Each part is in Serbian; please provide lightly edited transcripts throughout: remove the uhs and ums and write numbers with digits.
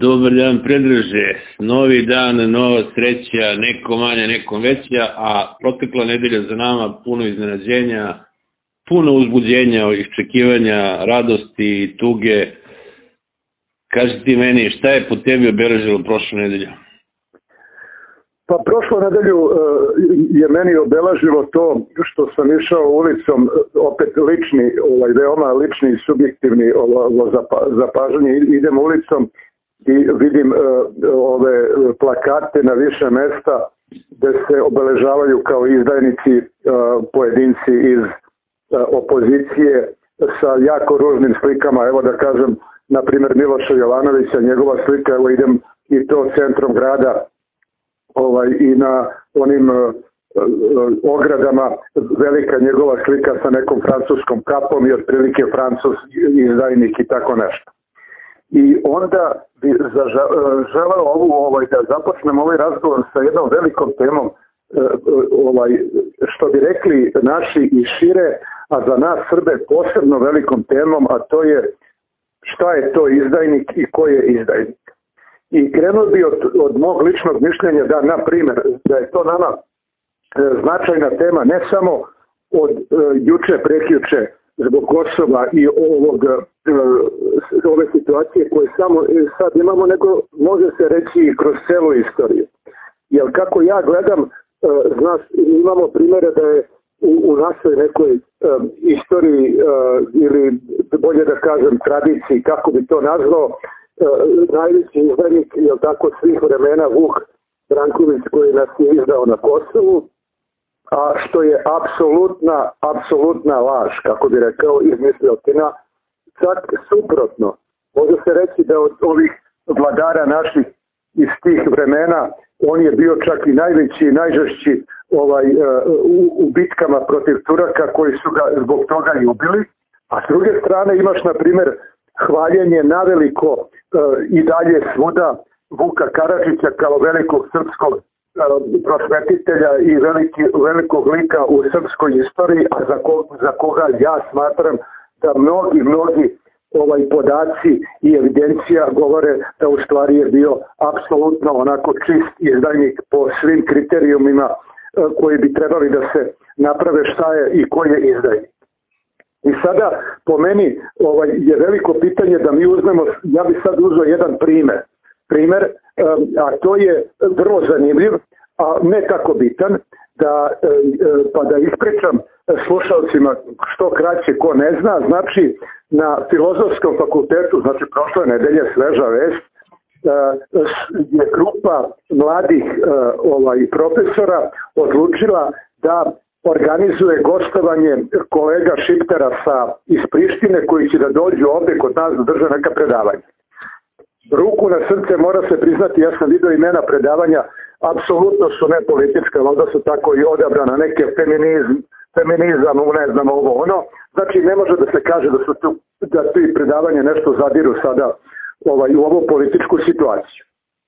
Dobar dan, Predraže. Novi dan, nova sreća, neko manja, nekom veća, a protekla nedelja za nama puno iznenađenja, puno uzbuđenja, iščekivanja, radosti i tuge. Kaži ti meni, šta je po tebi obeležilo prošlu nedelju? Pa prošlu nedelju je meni obeležilo to što sam išao ulicom, opet lični, veoma lični i subjektivni zapažanje, idem ulicom i vidim ove plakate na više mesta gde se obeležavaju kao izdajnici pojedinci iz opozicije sa jako ružnim slikama. Evo da kažem, na primjer Miloša Jovanovića, njegova slika, evo idem i to centrom grada i na onim ogradama velika njegova slika sa nekom francuskom kapom i otprilike Francus izdajnik i tako nešto. I onda bi želeo da započnem ovaj razgovor sa jednom velikom temom, što bi rekli naši i šire, a za nas Srbe posebno velikom temom, a to je šta je to izdajnik i ko je izdajnik. I krenuo bi od mog ličnog mišljenja da, na primjer, da je to nama značajna tema ne samo od juče, prekjuče, zbog Kosova i ove situacije koje samo sad imamo, nego može se reći i kroz celu istoriju. Jer kako ja gledam, imamo primjere da je u našoj nekoj istoriji ili bolje da kažem tradiciji, kako bi to nazvao, najveći izdajnik je tako svih vremena Vuk Branković koji nas je izdao na Kosovu, a što je apsolutna laž, kako bi rekao, izmišljotina. Čak suprotno, može se reći da od ovih vladara naših iz tih vremena on je bio čak i najveći i najžešći u bitkama protiv Turaka koji su ga zbog toga i ubili. A s druge strane imaš na primjer hvaljenje naveliko i dalje svuda Vuka Karadžića kao velikog srpskog prosvetitelja i velikog lika u srpskoj istoriji, a za koga ja smatram da mnogi podaci i evidencija govore da u stvari je bio apsolutno onako čist izdajnik po svim kriterijumima koji bi trebali da se naprave šta je i ko je izdajnik. I sada po meni je veliko pitanje da mi uzmemo, ja bih sad uzeo jedan primer, a to je vrlo zanimljiv, a ne tako bitan, pa da ispričam slušalcima što kraće ko ne zna. Znači na Filozofskom fakultetu, znači prošle nedelje, sveža vest, je grupa mladih profesora odlučila da organizuje gostovanje kolega Šiptera iz Prištine koji će da dođu ovde kod nas da drže neka predavanja. Ruku na srce, mora se priznati, ja sam vidio imena predavanja, apsolutno su ne politička, onda su tako i odabrana neke feminizam, ne znam ono. Znači ne može da se kaže da ti predavanje nešto zadiru sada u ovu političku situaciju.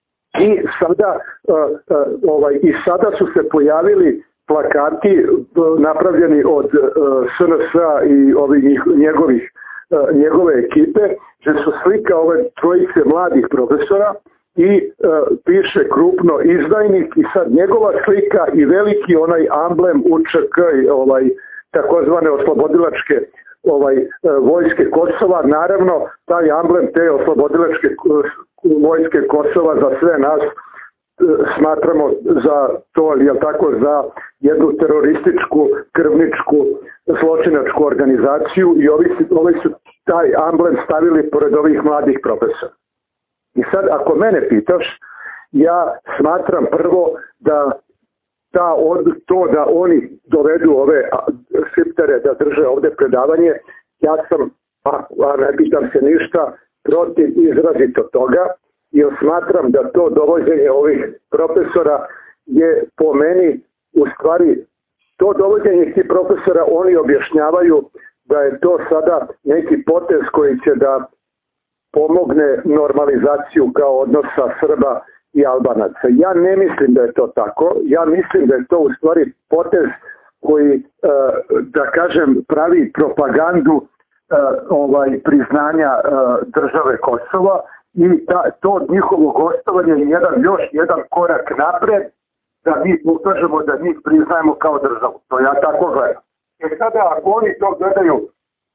I sada su se pojavili plakati napravljeni od SNS-a i njegove ekipe, gdje su slika ove trojice mladih profesora i piše krupno izdajnik i sad njegova slika i veliki onaj amblem UČK, takozvane oslobodilačke vojske Kosova. Naravno, taj amblem te oslobodilačke vojske Kosova za sve nas smatramo za to, jel tako, za jednu terorističku, krvničku, zločinačku organizaciju i ovi su taj amblem stavili pored ovih mladih profesora. I sad, ako mene pitaš, ja smatram prvo da to da oni dovedu ove Šiptere da drže ovde predavanje, ja sam, a ne pitam se ništa, protiv izrazito toga, jer smatram da to dovođenje ovih profesora je po meni, u stvari, to dovođenje tih profesora oni objašnjavaju da je to sada neki potez koji će da pomogne normalizaciju kao odnosa Srba i Albanaca. Ja ne mislim da je to tako, ja mislim da je to u stvari potez koji, da kažem, pravi propagandu priznanja države Kosova i to njihovo gostovanje je još jedan korak napred da mi pokažemo da njih priznajemo kao državu. To ja tako gledam. Sada ako oni to gledaju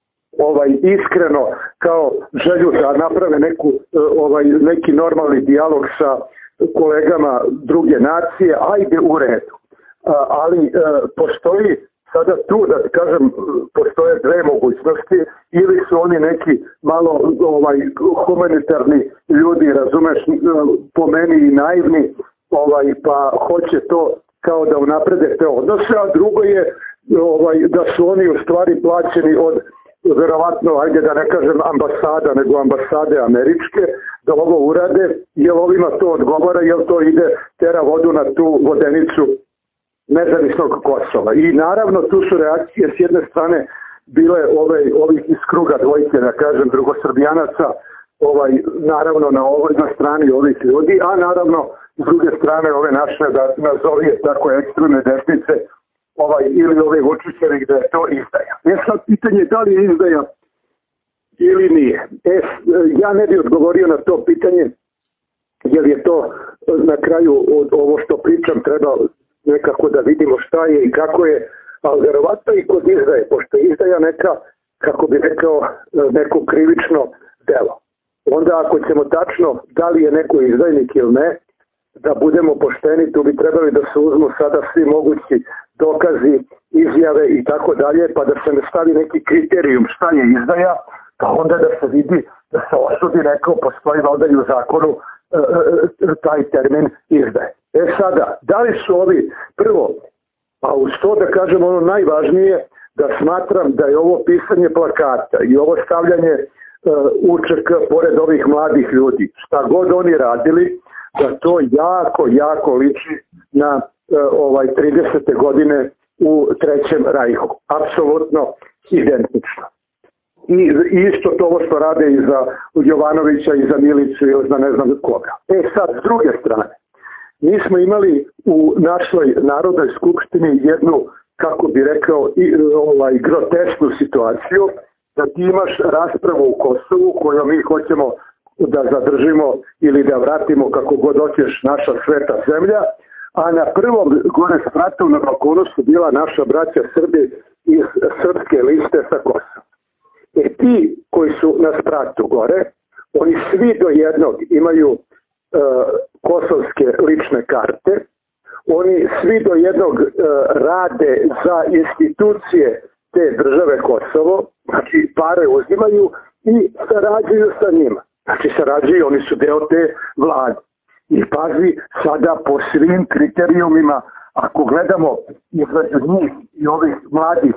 iskreno kao želju da naprave neki normalni dijalog sa kolegama druge nacije, ajde u redu. Ali postoji sada tu, da kažem, postoje dve mogućnosti, ili su oni neki malo humanitarni ljudi, razumeš, po meni i naivni, pa hoće to kao da unaprede te odnose, a drugo je da su oni u stvari plaćeni od verovatno, ajde da ne kažem ambasada, nego ambasade američke, da ovo urade, jer ovima to odgovara, jer to ide, tera vodu na tu vodenicu nezavisnog Kosova. I naravno tu su reakcije s jedne strane bile ovih iz kruga dvojke, da kažem, drugosrbijanaca, naravno na strani ovih ljudi, a naravno s druge strane ove naše, da nazovije tako ekstremne desnice, ili ove Vučićevi gde je to izdaja. Sad pitanje je da li je izdaja ili nije. Ja ne bih odgovorio na to pitanje, jer je to na kraju ovo što pričam treba nekako da vidimo šta je i kako je, ali verovatno i kod izdaje, pošto je izdaja neka, kako bi rekao, neko krivično delo. Onda ako ćemo tačno da li je neko izdajnik ili ne, da budemo pošteni, tu bi trebali da se uzmu sada svi mogući dokazi, izjave i tako dalje, pa da se ne stavi neki kriterijum šta je izdaja, pa onda da se vidi, da se osudi neko, postoji valjda i u zakonu taj termin izdaje. Sada, da li su ovi, prvo, a uz to da kažem ono najvažnije, da smatram da je ovo pisanje plakata i ovo stavljanje UČK pored ovih mladih ljudi, šta god oni radili, da to jako liči na 30. godine u Trećem rajhu. Apsolutno identično. I isto to ovo što rade i za Jovanovića i za Milicu i za ne znam koga. Sad, s druge strane, mi smo imali u našoj Narodnoj skupštini jednu, kako bi rekao, grotesknu situaciju, da ti imaš raspravu u Kosovu koju mi hoćemo da zadržimo ili da vratimo kako god hoćeš naša sveta zemlja, a na prvom gore spratu na balkonu su bila naša braća Srbi iz srpske liste sa Kosova. Ti koji su na spratu gore, oni svi do jednog imaju kosovske lične karte, oni svi do jednog rade za institucije te države Kosovo, znači pare uzimaju i sarađuju sa njima. Znači sarađuju, oni su deo te vlade. I pazi, sada po svim kriterijumima, ako gledamo između njih i ovih mladih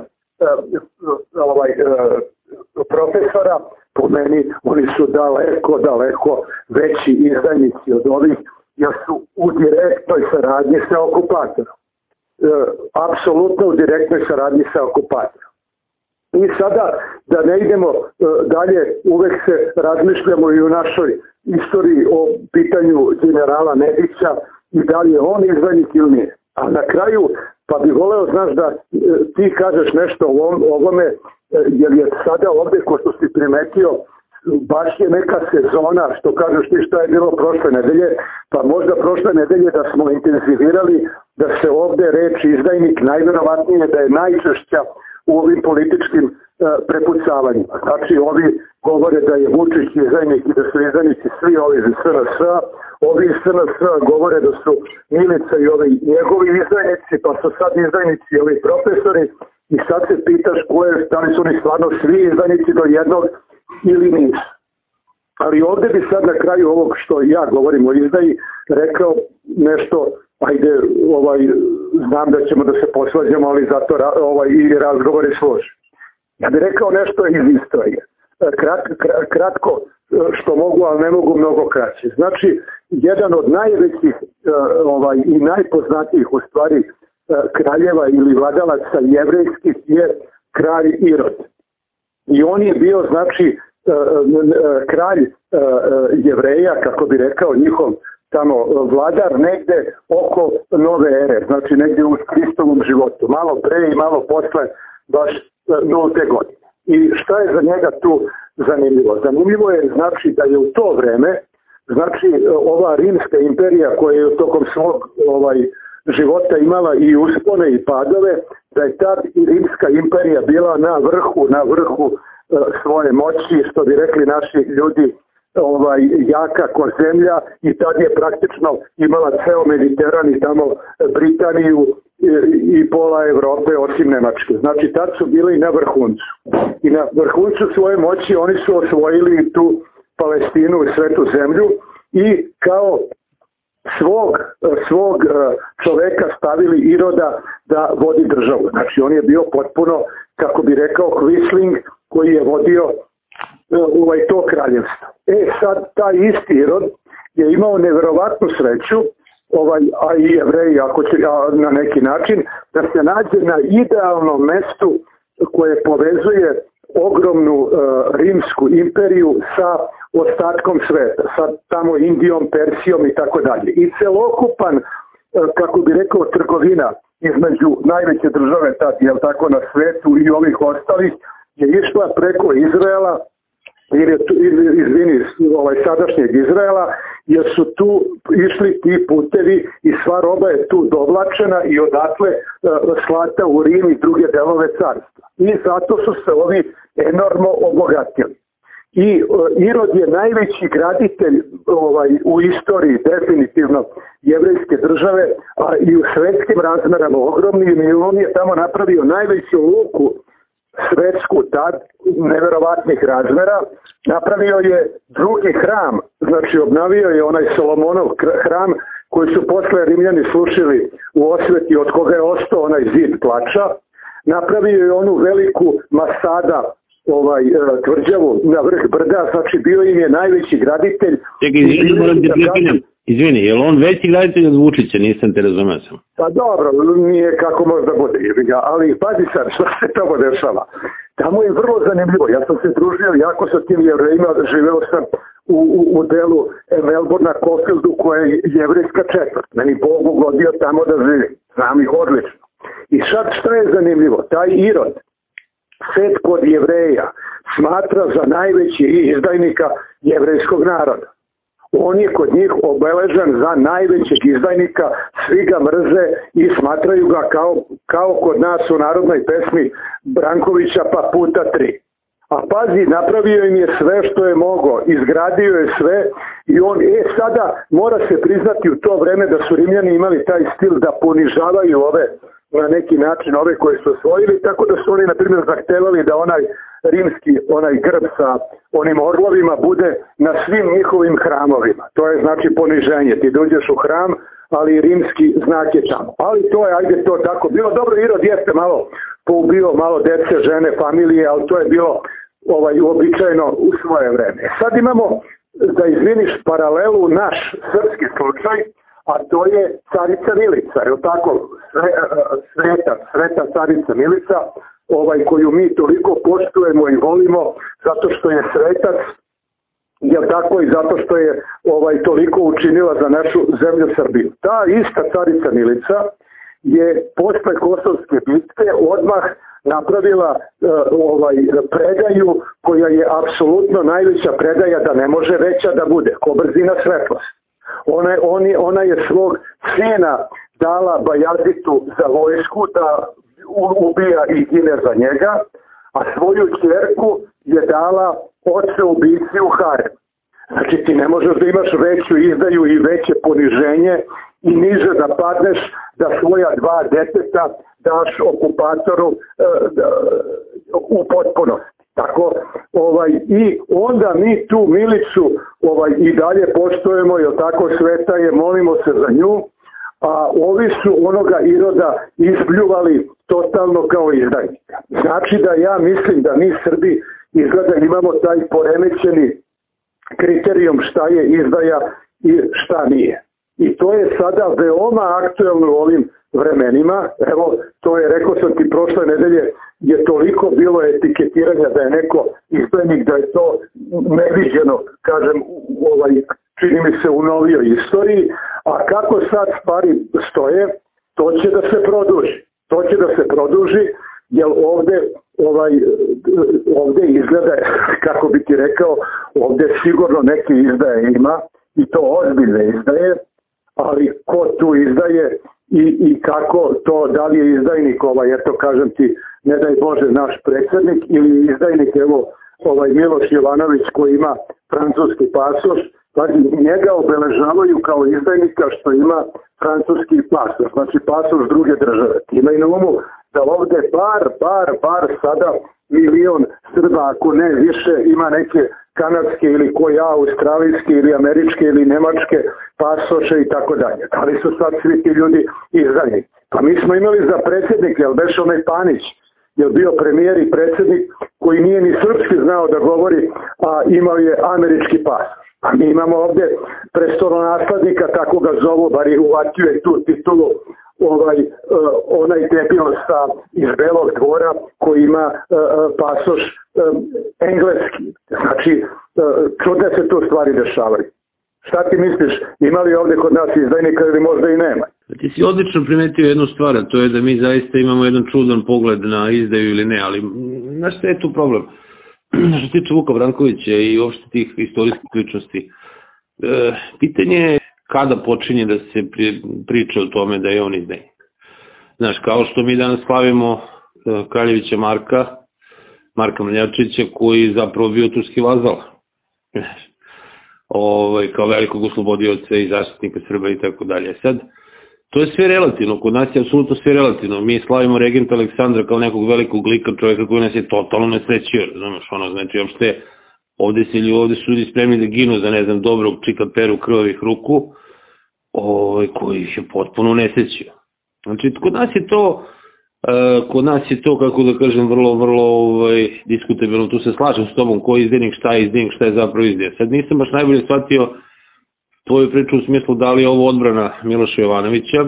profesora, po meni oni su daleko veći izdajnici od ovih, jer su u direktnoj saradnji sa okupatorom. Apsolutno u direktnoj saradnji sa okupatorom. I sada, da ne idemo dalje, uvek se razmišljamo i u našoj istoriji o pitanju generala Nedića i da li je on izdajnik ili nije. A na kraju, pa bih voleo, znaš, da ti kažeš nešto o ovome, jer je sada ovdje, ko što si primetio, baš je neka sezona, što kažeš ti šta je bilo prošle nedelje, pa možda prošle nedelje da smo intenzivirali, da se ovdje reč izdajnik najverovatnije da je najčešća u ovim političkim prepucavanjima. Znači ovi govore da je Vučić izdajnik i da su izdajnici svi ovi iz SNS, ovi iz SNS govore da su Milica i ovi njegovi izdajnici, pa su sad izdajnici i ovi profesori i sad se pitaš da li su oni stvarno svi izdajnici do jednog ili nisu. Ali ovdje bi sad na kraju ovog što ja govorim o izdaji rekao nešto, ajde, znam da ćemo da se posvađamo, ali zato i razgovori složi. Ja bih rekao nešto iz istorije. Kratko što mogu, ali ne mogu mnogo kraće. Znači, jedan od najvećih i najpoznatijih u stvari kraljeva ili vladalaca jevrejskih je kralj Irod. I on je bio, znači, kralj Jevreja, kako bi rekao, njihov tamo vladar negde oko nove ere, znači negde u Hristovom životu, malo pre i malo posle baš 0. godine. I šta je za njega tu zanimljivo? Zanimljivo je, znači, da je u to vreme Znači ova Rimska imperija koja je tokom svog života imala i uspone i padove, da je tad i Rimska imperija bila na vrhu svoje moći, što bi rekli naši ljudi, jaka ko zemlja, i tad je praktično imala ceo Mediteran i tamo Britaniju i pola Evrope osim Nemačke. Znači tad su bili na vrhuncu. I na vrhuncu svoje moći oni su osvojili tu Palestinu i svetu zemlju i kao svog čoveka stavili Iroda da vodi državu. Znači on je bio potpuno, kako bi rekao, Quisling koji je vodio to kraljevstvo. Sad taj isti Irod je imao neverovatnu sreću, a i Jevreji ako će na neki način, da se nađe na idealnom mestu koje povezuje ogromnu rimsku imperiju sa ostatkom sveta, sa tamo Indijom, Persijom i tako dalje. I celokupan, kako bi rekao, trgovina između najveće države tad, jel tako, na svetu i ovih ostalih je išla preko Izraela, sadašnjeg Izraela, jer su tu išli ti putevi i sva roba je tu dovlačena i odatle slata u Rim i druge delove carstva. I zato su se ovi enormno obogatili. I Irod je najveći graditelj u istoriji definitivno jevrejske države, a i u svetskim razmerama ogromnim, i on je tamo napravio najveću luku svetsku tad, neverovatnih razmera. Napravio je drugi hram, znači obnavio je onaj Solomonov hram koji su posle Rimljani slušili u osveti, od koga je ostao onaj zid plača. Napravio je onu veliku Masada, tvrđavu na vrh brda, znači bio im je najveći graditelj. Čekaj, izvini, je li on veći graditelj od Vučića, nisam te razumeo sam. Pa dobro, nije kako možda bude, ali pazi sad što se tamo dešava. Tamo je vrlo zanimljivo, ja sam se družio jako sa tim Jevrejima, živeo sam u delu Melbourna, Caulfieldu, koja je jevrejska četvrt. Meni Bog ugodio tamo da živim, znam ih odlično. I sad što je zanimljivo, taj Irod, set kod Jevreja, smatra za najveći izdajnika jevrejskog naroda. On je kod njih obeležen za najvećeg izdajnika, svi ga mrze i smatraju ga kao kod nas u narodnoj pesmi Brankovića pa puta 3. A pazi, napravio im je sve što je mogao, izgradio je sve i on sada mora se priznati u to vreme da su Rimljani imali taj stil da ponižavaju na neki način ove koje su osvojili, tako da su oni na primjer zahtevali da onaj rimski, onaj grb sa onim orlovima bude na svim njihovim hramovima. To je znači poniženje, ti dođeš u hram, ali rimski znak je tamo. Ali to je, ajde to tako bilo. Dobro, Irod jeste malo poubio malo dece, žene, familije, ali to je bilo uobičajeno u svoje vreme. Sad imamo, da izviniš paralelu, naš srpski slučaj, a to je carica Milica, je li tako, sveta carica Milica, koju mi toliko poštujemo i volimo zato što je svetac, je tako, i zato što je toliko učinila za našu zemlju Srbiju. Ta ista carica Milica je posle Kosovske bitke odmah napravila predaju koja je apsolutno najveća predaja, da ne može veća da bude, ko brzina svetlosti. Ona je svog sina dala Bajazitu za vojsku da ubija i gine za njega, a svoju ćerku je dala oče ubici u harem. Znači ti ne možeš da imaš veću izdaju i veće poniženje i niže da padneš, da svoja dva deteta daš okupatoru u potpunosti. Tako, i onda mi tu Milicu i dalje poštujemo, jer tako sveta je, molimo se za nju, a ovi su onoga Iroda izbljuvali totalno kao izdajnika. Znači da ja mislim da mi Srbi izgleda imamo taj poremećeni kriterijum šta je izdaja i šta nije. I to je sada veoma aktuelno u ovim vremenima. Evo, to je, rekao sam ti prošle nedelje, je toliko bilo etiketiranja da je neko izdajnik, da je to neviđeno, kažem, čini mi se u novijoj istoriji, a kako sad stvari stoje, to će da se produži. To će da se produži, jer ovde izgleda, kako bi ti rekao, ovde sigurno neki izdaje ima, i to ozbiljne izdaje, ali ko tu izdaje i kako to, da li je izdajnik eto kažem ti, ne daj Bože, naš predsjednik ili izdajnik, evo, Miloš Jovanović koji ima francuski pasoš, njega obeležavaju kao izdajnika što ima francuski pasoš, znači pasoš druge države. Ima i na umu da ovde bar sada milion Srba, ako ne više, ima neke kanadske ili australijske ili američke ili nemačke pasoše i tako dalje. Da li su sad svi ti ljudi izdajnici? Pa mi smo imali za predsjednika, jel beše onaj Panić, je bio premijer i predsjednik koji nije ni srpski znao da govori, a imao je američki pasoš. A mi imamo ovde prestolonaslednika, tako ga zovu, bar je uvatio je tu titulu, onaj debil iz Belog dvora koji ima pasoš engleski. Znači, čudne se tu stvari dešavaju. Šta ti misliš, ima li ovde kod nas izdajnika ili možda i nema? Ti si odlično primetio jednu stvar, a to je da mi zaista imamo jedan čudan pogled na izdaju ili ne, ali znaš šta je tu problem? Što se tiče Vuka Brankovića i uopšte tih istorijskih ličnosti, pitanje je kada počinje da se priča o tome da je on izdajnik. Znaš, kao što mi danas slavimo Kraljevića Marka Mljačića, koji je zapravo bio turski vazal. Kao velikog oslobodioca i zaštitnika Srba i tako dalje. Sad, to je sve relativno, kod nas je apsolutno sve relativno. Mi slavimo regenta Aleksandra kao nekog velikog lika, čovjeka koji nas je totalno nesrećio, znaš, znači, uopšte, ovde su ljudi spremni da ginu za, ne znam, dobrog čika Peru krvavih ruku, koji ih je potpuno nesrećio. Znači, kod nas je to, kako da kažem, vrlo diskutabilno, tu se slažem s tobom, ko je izdajnik, šta je zapravo izdaja. Sad nisam baš najbolje shvatio tvoju priču u smislu da li je ovo odbrana Miloša Jovanovića.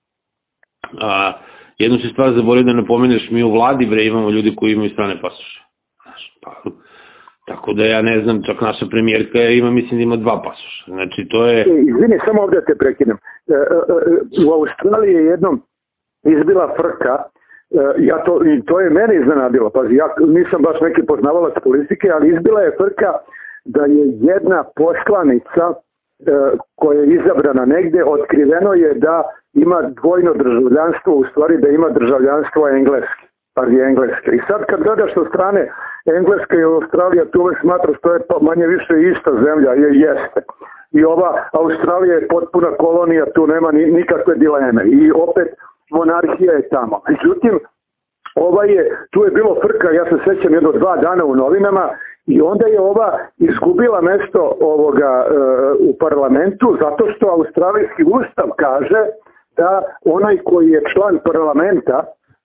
Jednu si stvar zaboravio da napomeneš, mi u vladi imamo ljudi koji imaju strane pasoše. Tako da ja ne znam, čak naša premijerka mislim da ima 2 pasoša. Znači to je... Izvini, samo ovdje te prekinem. U Australiji je jednom izbila frka, to je mene iznenadilo, pazi, ja nisam baš neki poznavalac politike, ali izbila je frka da je jedna poslanica koja je izabrana negde, otkriveno je da ima dvojno državljanstvo, u stvari da ima državljanstvo engleski. I sad kad gledaš sa strane Engleska i Australija, tu uvek smatraš to je manje više ista zemlja, jeste. I ova Australija je potpuna kolonija, tu nema nikakve dileme. I opet monarhija je tamo. Međutim, tu je bilo frka, ja se sećam jedno 2 dana u novinama, i onda je ova izgubila mesto u parlamentu zato što australijski ustav kaže da onaj koji je član parlamenta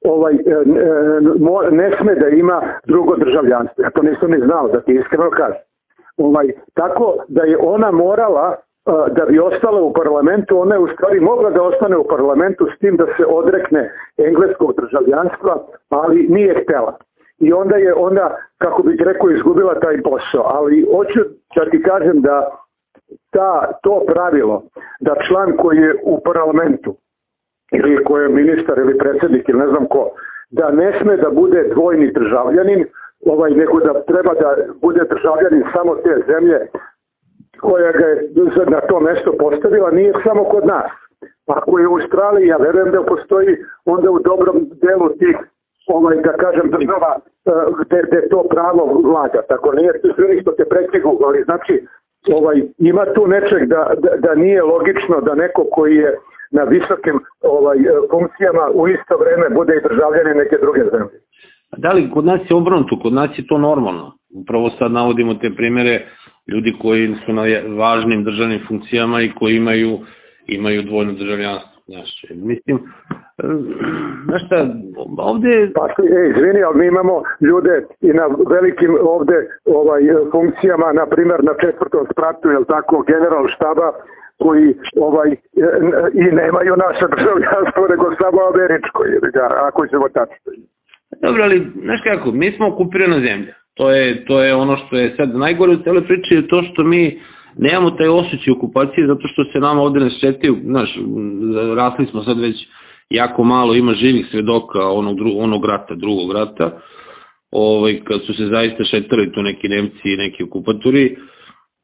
ne sme da ima drugo državljanstvo. Ja to nisam ni znao, da ti iskreno kažem. Tako da je ona morala, da bi ostala u parlamentu, ona je u stvari mogla da ostane u parlamentu s tim da se odrekne engleskog državljanstva, ali nije htela. I onda je kako bih rekao, izgubila taj posao. Ali hoću da ti kažem da to pravilo, da član koji je u parlamentu, ili koji je ministar ili predsjednik ili ne znam ko, da ne sme da bude dvojni državljanin, nego da treba da bude državljanin samo te zemlje koja ga je na to mesto postavila, nije samo kod nas. Ako je u Australiji, ja verujem da postoji onda u dobrom delu tih, da kažem, država gde to pravo vlada. Tako nije sve što te prekrigu, ali znači ima tu nečeg da nije logično da neko koji je na visokim funkcijama u isto vreme bude i državljanin neke druge zemlje. Da li kod nas je obrnuto, kod nas je to normalno. Upravo sad navodimo te primere ljudi koji su na važnim državnim funkcijama i koji imaju dvojno državljanstvo. Mislim, znaš šta, ovde... Izvini, ali mi imamo ljude i na velikim ovde funkcijama, na primjer na 4. spratu, je li tako, general štaba, koji i nemaju naše državljanstvo, nego samo američko, ako ćemo tačno. Dobro, ali, znaš kako, mi smo okupirana zemlja. To je ono što je sad najgore u celoj priči, je to što mi nemamo taj osjećaj okupacije, zato što se nama ovde našetio, znaš, rasli smo sad već jako malo, ima živih svedoka onog rata, drugog rata, kad su se zaista šetali tu neki Nemci i neki okupatori,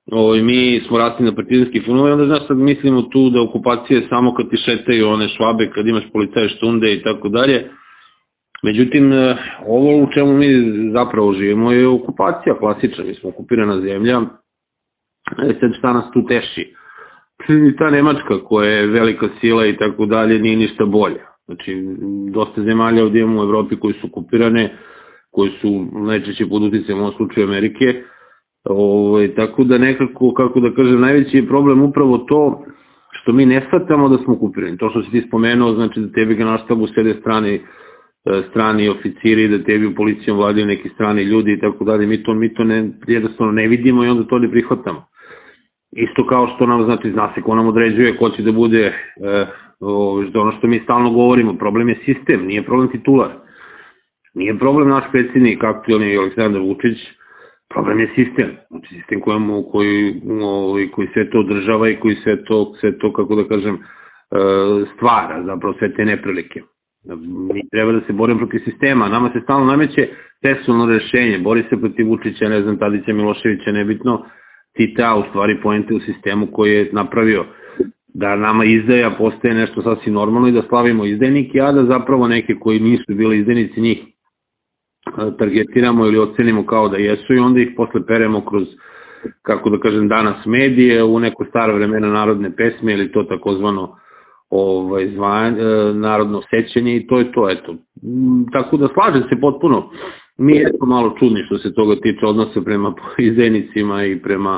mi smo rasli na partizanski filmove, onda znaš sad mislimo tu da okupacija je samo kad ti šetaju one švabe, kad imaš policaje štunde i tako dalje. Međutim, ovo u čemu mi zapravo živimo je okupacija klasična, mi smo okupirana zemlja. Sad šta nas tu teši? Ta Nemačka koja je velika sila i tako dalje nije ništa bolja. Znači, dosta zemalja ovdje imamo u Evropi koji su okupirane, koji su najčešće pod uticajem u ovom slučaju Amerike. Tako da nekako, kako da kažem, najveći je problem upravo to što mi ne shvatamo da smo okupirani. To što si ti spomenuo, znači da tebi ga na štabu sede strani oficiri, da tebi u policijom vladaju neki strani ljudi i tako dalje. Mi to jednostavno ne vidimo i onda to ne prihvatamo. Isto kao što nam, znači, zna se ko nam određuje, ko će da bude, ono što mi stalno govorimo, problem je sistem, nije problem titular. Nije problem naš predsjednik, aktualni Aleksandar Vučić, problem je sistem. Znači sistem koji sve to održava i koji sve to, kako da kažem, stvara, zapravo sve te neprilike. Mi treba da se borimo protiv sistema, nama se stalno nameće personalno rešenje, bori se protiv Vučića, ne znam, Tadića, Miloševića, nebitno, cita, u stvari poente u sistemu koji je napravio da nama izdaja postaje nešto sasvim normalno i da slavimo izdajnike, a da zapravo neke koji nisu bili izdajnici njih targetiramo ili ocenimo kao da jesu i onda ih posle peremo kroz, kako da kažem, danas medije, u neko staro vremena narodne pesme ili to takozvano narodno sećanje i to je to, eto. Tako da slažem se potpuno, mi je malo čudni što se toga tiče odnose prema izdajnicima i prema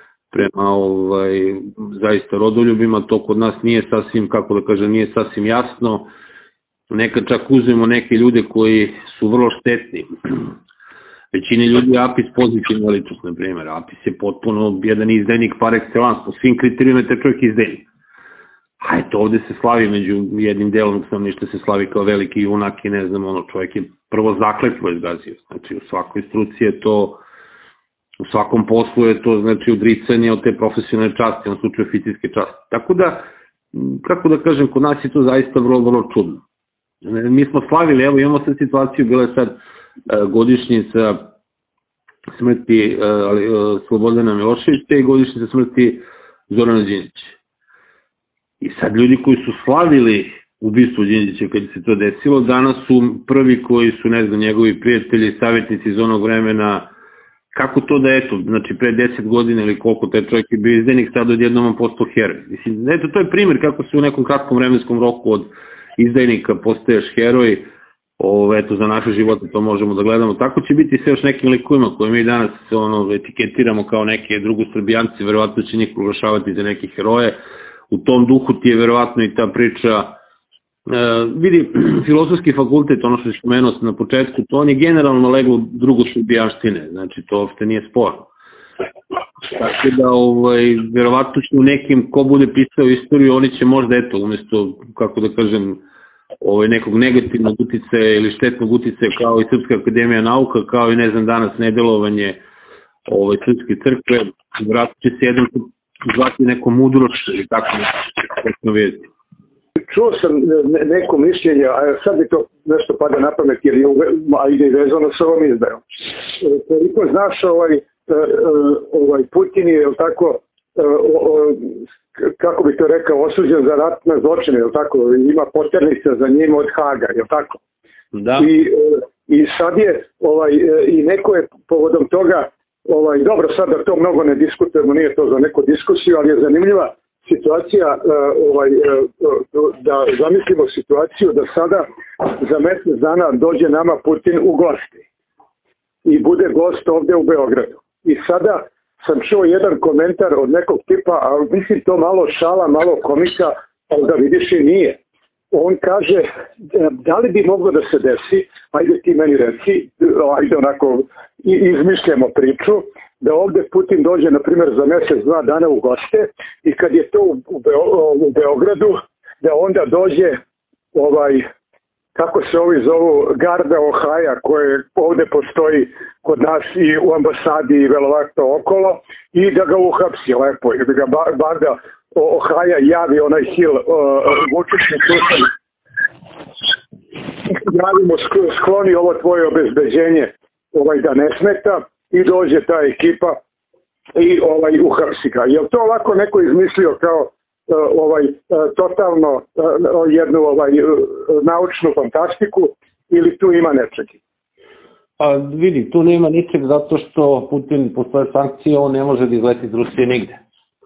zaista rodoljubima, to kod nas nije sasvim, kako da kažem, nije sasvim jasno. Nekad čak uzmemo neke ljude koji su vrlo štetni. Većini ljudi je Apis pozitivna ličnost, na primjer. Apis je potpuno jedan izdajnik par excellence, po svim kriterijima je čovjek izdajnik. A eto, ovde se slavi među jednim delom stanovništva se slavi kao veliki junak i ne znam, čovjek je prvo zakletvo izgazio. Znači, u svakoj struci je to, u svakom poslu je to, znači, odricanje od te profesionalne časti, u slučaju oficirske časti. Tako da, kako da kažem, kod nas je to zaista vrlo, vrlo čudno. Mi smo slavili, evo imamo sad situaciju, bila je sad godišnjica smrti Slobodana Miloševića i godišnjica smrti Zorana Đinđića. I sad ljudi koji su slavili ubistvo Đinđića kad se to desilo, danas su prvi koji su, ne znam, njegovi prijatelji, savjetnici iz onog vremena, kako to da eto, znači pre 10 godina ili koliko taj čovjek je bio izdajnik, sad odjednom on postao heroj. Mislim, eto, to je primjer kako se u nekom kratkom vremenskom roku od izdajnika postaješ heroj, eto, za naše živote to možemo da gledamo. Tako će biti sve još nekim likovima koje mi danas etiketiramo kao neke drugosrbijanci, verovatno će njih proglašavati za neke heroje. U tom duhu ti je verovatno i ta priča, vidi, filozofski fakultet, ono što je spomenuo na početku, to on je generalno leglo drugosrbijanštine, znači to uopšte nije sporno. Tako da, verovatno će u nekim, ko bude pisao istoriju, oni će možda, eto, umjesto, kako da kažem, nekog negativnog uticaja ili štetnog uticaja kao i Srpska akademija nauka, kao i, ne znam, danas nedelovanje Srpske crkve, vratno će se jedan zvati neko mudrost ili tako nešto vidjeti. Čuo sam neko mišljenje, a sad mi to nešto pada na pamet jer ide i vezano s ovom izdajom. Koliko znaš, Putin je, tako, kako bi to rekao, osuđen za ratne zločine, ima poternica za njim od Haga, je li tako? Da. I sad je, i neko je povodom toga, dobro, sad da to mnogo ne diskutujemo, nije to za neku diskusiju, ali je zanimljiva situacija, da zamislimo situaciju da sada za mjesec dana dođe nama Putin u gosti i bude gost ovdje u Beogradu. I sada sam čuo jedan komentar od nekog tipa, a mislim to malo šala, malo komika, ali da vidiš i nije. On kaže, da li bi moglo da se desi, ajde ti meni reci, ajde onako izmišljamo priču, da ovdje Putin dođe, na primjer, za mjesec, 2 dana u goste i kad je to u Beogradu, da onda dođe kako se ovi zovu, garda Ohaja, koje ovdje postoji kod nas i u ambasadi i verovatno okolo, i da ga uhapsi lepo, i da ga garda Ohaja javi onaj Hill Vučićni sustav. Javimo, skloni ovo tvoje obezbeđenje da ne smeta i dođe ta ekipa i uhapsi ga. Je li to ovako neko izmislio kao totalno jednu naučnu fantastiku ili tu ima nečeg? Pa vidi, tu nema ničeg zato što Putin postoje sankcije, on ne može da izleti iz Rusije nigde.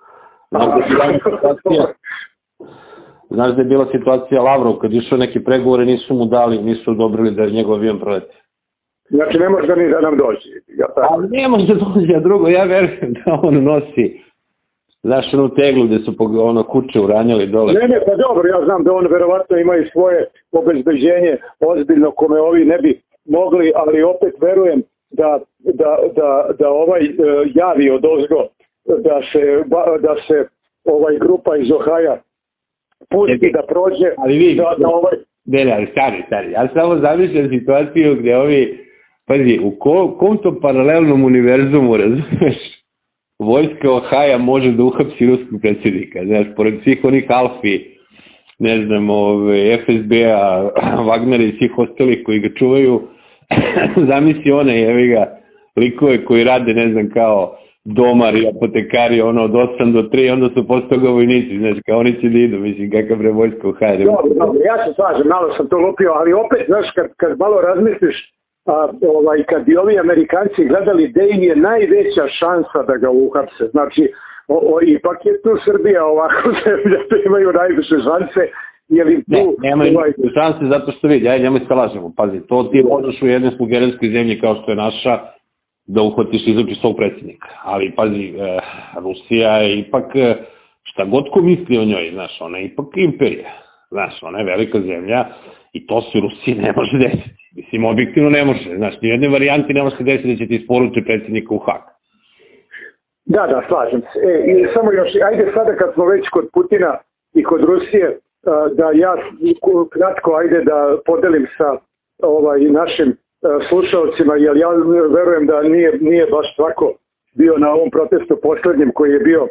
Znaš da je bila situacija Lavrov, kad išao neke pregovore, nisu odobrili da njegov avion proleti. Znači ne može da ni da nam dođe. Ali ne može da dođe, a drugo, ja verujem da on nosi, znaš, onu teglu gde su kuće uranjali dole. Ne, pa dobro, ja znam da on verovatno ima i svoje obezbeđenje ozbiljno kome ovi ne bi mogli, ali opet verujem da javi odozgo, da se grupa iz Ohaja pusti da prođe. Ali vidi, ali stari, ja samo zamišljam situaciju gde ovi, pazi, u kom to paralelnom univerzumu, razumeš, vojska Ohaja može da uhapsi ruskog predsjednika, znaš, pored svih onih Alfi, ne znam, FSB-a, Wagnera i svih ostalih koji ga čuvaju, zamisli one, jevi ga, likove koji rade, ne znam, kao domari, apotekari, od 8 do 3, onda su posle toga vojnici, znači, kao oni će da idu, mislim, kakav bre vojska Ohaja. Dobro, ja se slažem, malo sam to lupio, ali opet, znaš, kad malo razmisliš, kad bi ovi Amerikanci gledali gde im je najveća šansa da ga uhapse, znači ipak je tu Srbija ovako zemlja da imaju najviše šanse. Nemaju šanse zato što vidi, ajde nemoj se lažemo, pazi, to ti možeš u jednoj slugerenskoj zemlji kao što je naša da uhvatiš i izučiš svog predsjednika, ali pazi, Rusija je ipak, šta god ko misli o njoj, znaš, ona je ipak imperija, znaš, ona je velika zemlja i to se u Rusiji ne može desiti. Mislim, objektivno ne može, znaš, ni u jednoj varijanti ne može se desiti da će ti isporučiti predsjednika u Hag. Da, slažem se. I samo još, ajde sada kad smo već kod Putina i kod Rusije, da ja kratko ajde da podelim sa našim slušalcima, jer ja verujem da nije baš svako bio na ovom protestu poslednjem koji je bio,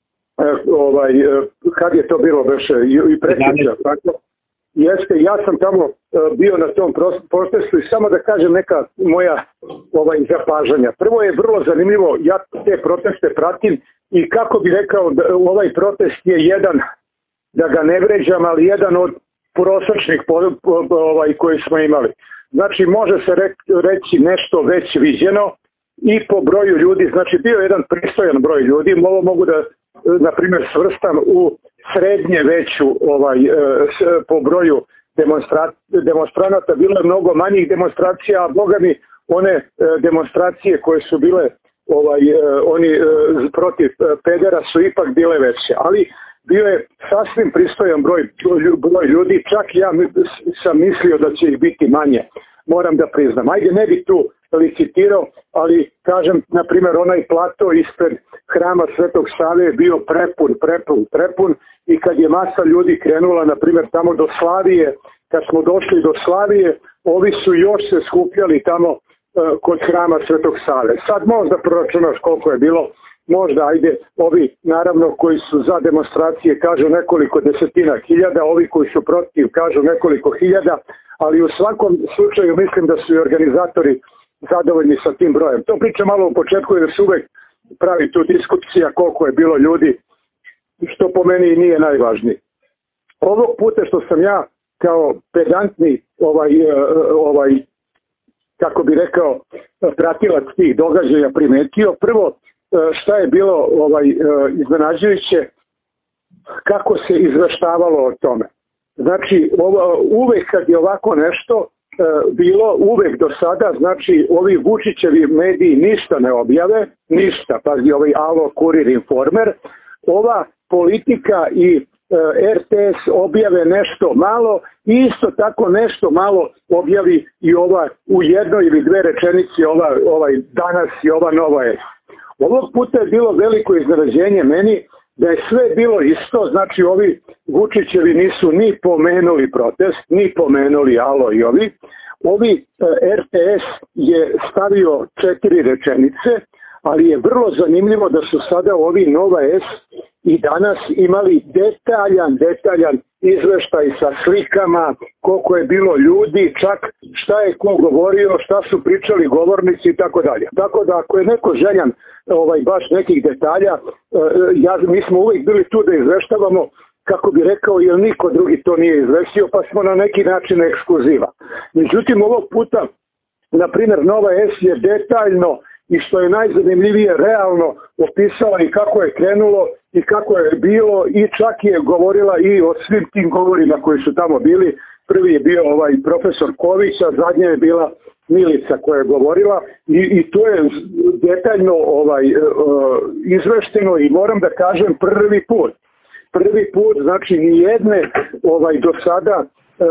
kad je to bilo već i predsjednika, tako? Jeste, ja sam tamo bio na tom protestu i samo da kažem neka moja zapažanja. Prvo je vrlo zanimljivo, ja te proteste pratim i kako bi rekao, ovaj protest je jedan, da ga ne vređam, ali jedan od prosječnih koji smo imali. Znači može se reći nešto već viđeno i po broju ljudi, znači bio je jedan pristojan broj ljudi, ovo mogu da na primjer svrstam u srednje veću po broju demonstranata, bilo je mnogo manjih demonstracija, a boga mi one demonstracije koje su bile oni protiv pedera su ipak bile veće, ali bio je sasvim pristojan broj ljudi, čak ja sam mislio da će ih biti manje, moram da priznam. Ajde, ne bi tu licitirao, ali kažem, na primjer, onaj plato ispred hrama Svetog Save je bio prepun i kad je masa ljudi krenula, na primjer, tamo do Slavije, kad smo došli do Slavije, ovi su još se skupljali tamo kod hrama Svetog Save. Sad možda proračunaš koliko je bilo, možda, ajde, ovi naravno koji su za demonstracije kažu nekoliko desetina hiljada, ovi koji su protiv kažu nekoliko hiljada, ali u svakom slučaju mislim da su i organizatori zadovoljni sa tim brojem. To pričam malo u početku jer se uvek pravi tu diskusija koliko je bilo ljudi, što po meni nije najvažnije. Ovog puta što sam ja kao pedantni kako bi rekao pratilac tih događaja primetio, prvo šta je bilo iznenađujuće, kako se izveštavalo o tome. Znači uvek kad je ovako nešto bilo, uvek do sada, znači ovi Vučićevi mediji ništa ne objave, ništa, pazi ovaj Alo, Kurir, Informer, ova Politika i RTS objave nešto malo i isto tako nešto malo objavi i ova u jednoj ili dve rečenici ovaj Danas i ova Nova S. Ovog puta je bilo veliko iznenađenje meni da je sve bilo isto, znači ovi Vučićevi nisu ni pomenuli protest, ni pomenuli Alo i ovi RTS je stavio 4 rečenice, ali je vrlo zanimljivo da su sada ovi Nova S i danas imali detaljan izveštaj sa slikama, koliko je bilo ljudi, čak šta je ko govorio, šta su pričali govornici i tako dalje. Tako da ako je neko željan baš nekih detalja, mi smo uvijek bili tu da izveštavamo, kako bi rekao, jer niko drugi to nije izvestio, pa smo na neki način ekskluziva. Međutim, ovog puta, na primjer, Nova S je detaljno i što je najzanimljivije realno opisala i kako je krenulo i kako je bilo i čak je govorila i o svim tim govorima koji su tamo bili. Prvi je bio profesor Ković, a zadnja je bila Milica koja je govorila i to je detaljno izvešteno i moram da kažem prvi put, znači nijedne do sada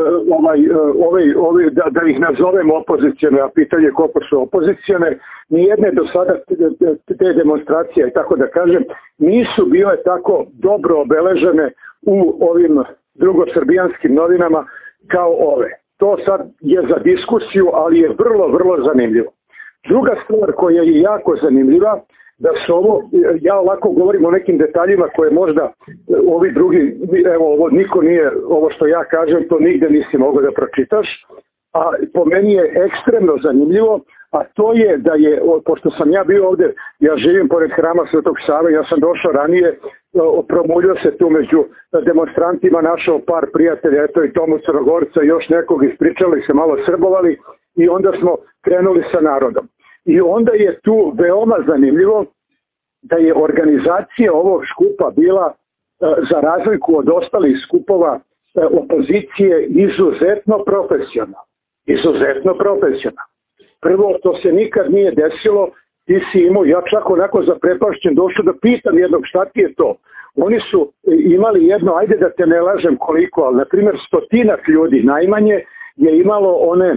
da ih nazovem opozicijone, a pitanje koliko su opozicijone, nijedne do sada te demonstracije, i tako da kažem, nisu bile tako dobro obeležene u ovim drugosrbijanskim novinama kao ove. To sad je za diskusiju, ali je vrlo zanimljivo. Druga stvar koja je jako zanimljiva, da su ja ovako govorim o nekim detaljima koje možda ovi drugi, ovo niko nije, ovo što ja kažem, to nigde nisi mogao da pročitaš, a po meni je ekstremno zanimljivo, a to je da je, pošto sam ja bio ovde, ja živim pored hrama Svetog Save, ja sam došao ranije, promuljio se tu među demonstrantima, našao par prijatelja, eto i Tomu Crnogorca i još nekog, ispričali se, malo srbovali i onda smo krenuli sa narodom. I onda je tu veoma zanimljivo da je organizacija ovog skupa bila, za razliku od ostalih skupova opozicije, izuzetno profesionalna. Prvo, to se nikad nije desilo, ti si imao, ja čak onako zaprepašćen došao da pitam jednog šta ti je to. Oni su imali jedno, ajde da te ne lažem koliko, ali na primjer 100 ljudi najmanje je imalo one,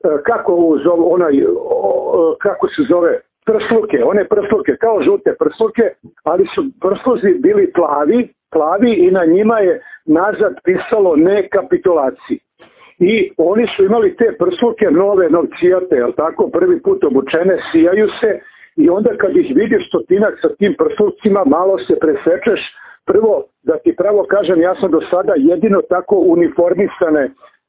kako se zove, prsluke, one prsluke, kao žute prsluke, ali su prsluzi bili plavi i na njima je nazad pisalo ne kapitulaciji. I oni su imali te prsluke nove, novcijate, jel tako, prvi put obučene, sijaju se i onda kad ih vidiš 100 sa tim prslucima, malo se presečeš. Prvo, da ti pravo kažem, ja sam do sada jedino tako uniformisane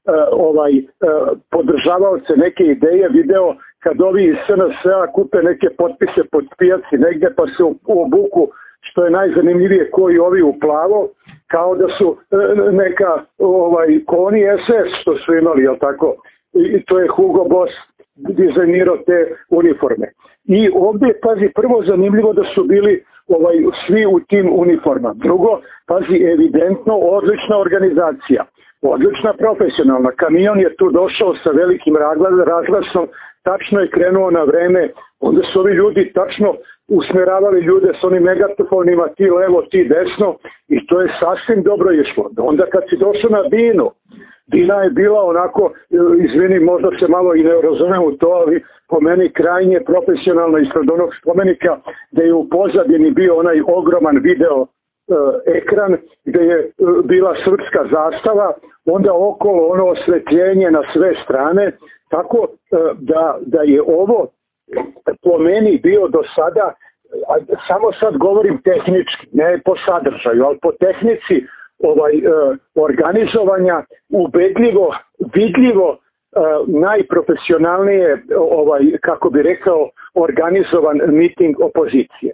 podržavaoce neke ideje video kad ovi iz SNS-a kupe neke potpise pod pijaci negde pa se obuku, što je najzanimljivije, koji ovi u plavo, kao da su neka koni SS što su imali, jel tako? I to je Hugo Boss dizajnirao te uniforme. I ovdje, pazi, prvo zanimljivo da su bili svi u tim uniformama. Drugo, pazi, evidentno odlična organizacija, odlična profesionalna. Kamion je tu došao sa velikim razglasom, tačno je krenuo na vreme, onda su ovi ljudi tačno usmeravali ljude s onim megatofonima, ti levo, ti desno, i to je sasvim dobro išlo. Onda kad si došao na Dinu, Dina je bila onako, izvini, možda se malo i ne razumem u to, ali po meni krajnje profesionalno ispred onog spomenika, da je u pozadini bio onaj ogroman video ekran gdje je bila srpska zastava, onda okolo ono osvetljenje na sve strane, tako da je ovo po meni bio do sada, samo sad govorim tehnički, ne po sadržaju, ali po tehnici organizovanja ubedljivo, vidljivo najprofesionalnije, kako bi rekao, organizovan miting opozicije.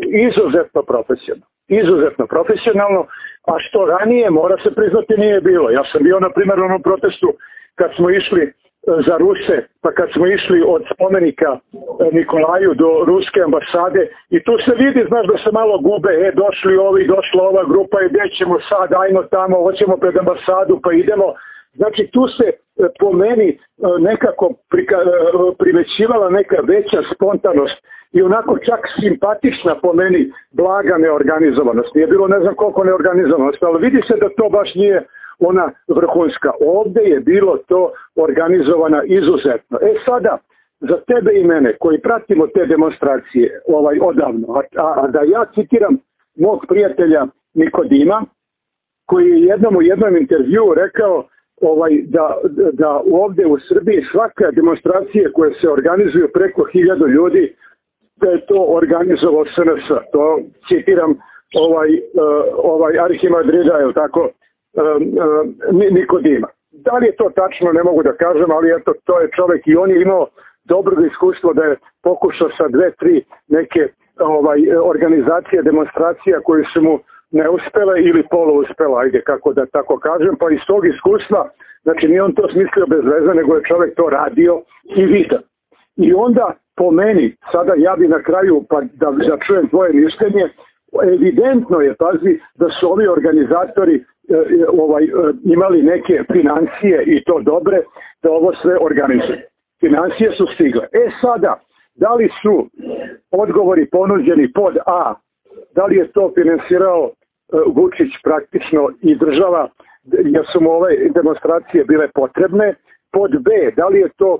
Izuzetno profesionalno, a što ranije, mora se priznati, nije bilo. Ja sam bio na primjer na onom protestu kad smo išli za Ruse, pa kad smo išli od spomenika Nikolaju do ruske ambasade, i tu se vidi, znaš, da se malo gube, došli ovi, došla ova grupa i gdje ćemo sad, ajmo tamo, hoćemo pred ambasadu, pa idemo. Znači tu se po meni nekako privećivala neka veća spontanost i onako čak simpatična po meni blaga neorganizovanost. Nije bilo ne znam koliko neorganizovanosti, ali vidi se da to baš nije ona vrhunska. Ovdje je bilo to organizovana izuzetno. Sada, za tebe i mene koji pratimo te demonstracije odavno, a da ja citiram mog prijatelja Nikodima, koji je jednom u jednom intervjuu rekao da ovdje u Srbiji svaka demonstracija koja se organizuju preko 1000 ljudi, da je to organizovao SNS. To citiram ovaj Arhimadrida, je li tako, Nikodima. Da li je to tačno, ne mogu da kažem, ali eto, to je čovjek i on je imao dobro iskustvo da je pokušao sa 2-3 neke organizacije, demonstracija koje su mu neuspele ili poluuspela, ajde kako da tako kažem, pa iz tog iskustva, znači nije on to smislio bez veze, nego je čovjek to radio i vidio. I onda po meni, sada ja bi na kraju, pa da čujem tvoje mišljenje, evidentno je, pazi, da su ovi organizatori imali neke financije i to dobre, da ovo sve organizuju. Financije su stigle. Sada, da li su odgovori ponuđeni pod A, da li je to finansirao Vučić praktično i država, jer su mu ove demonstracije bile potrebne, pod B, da li je to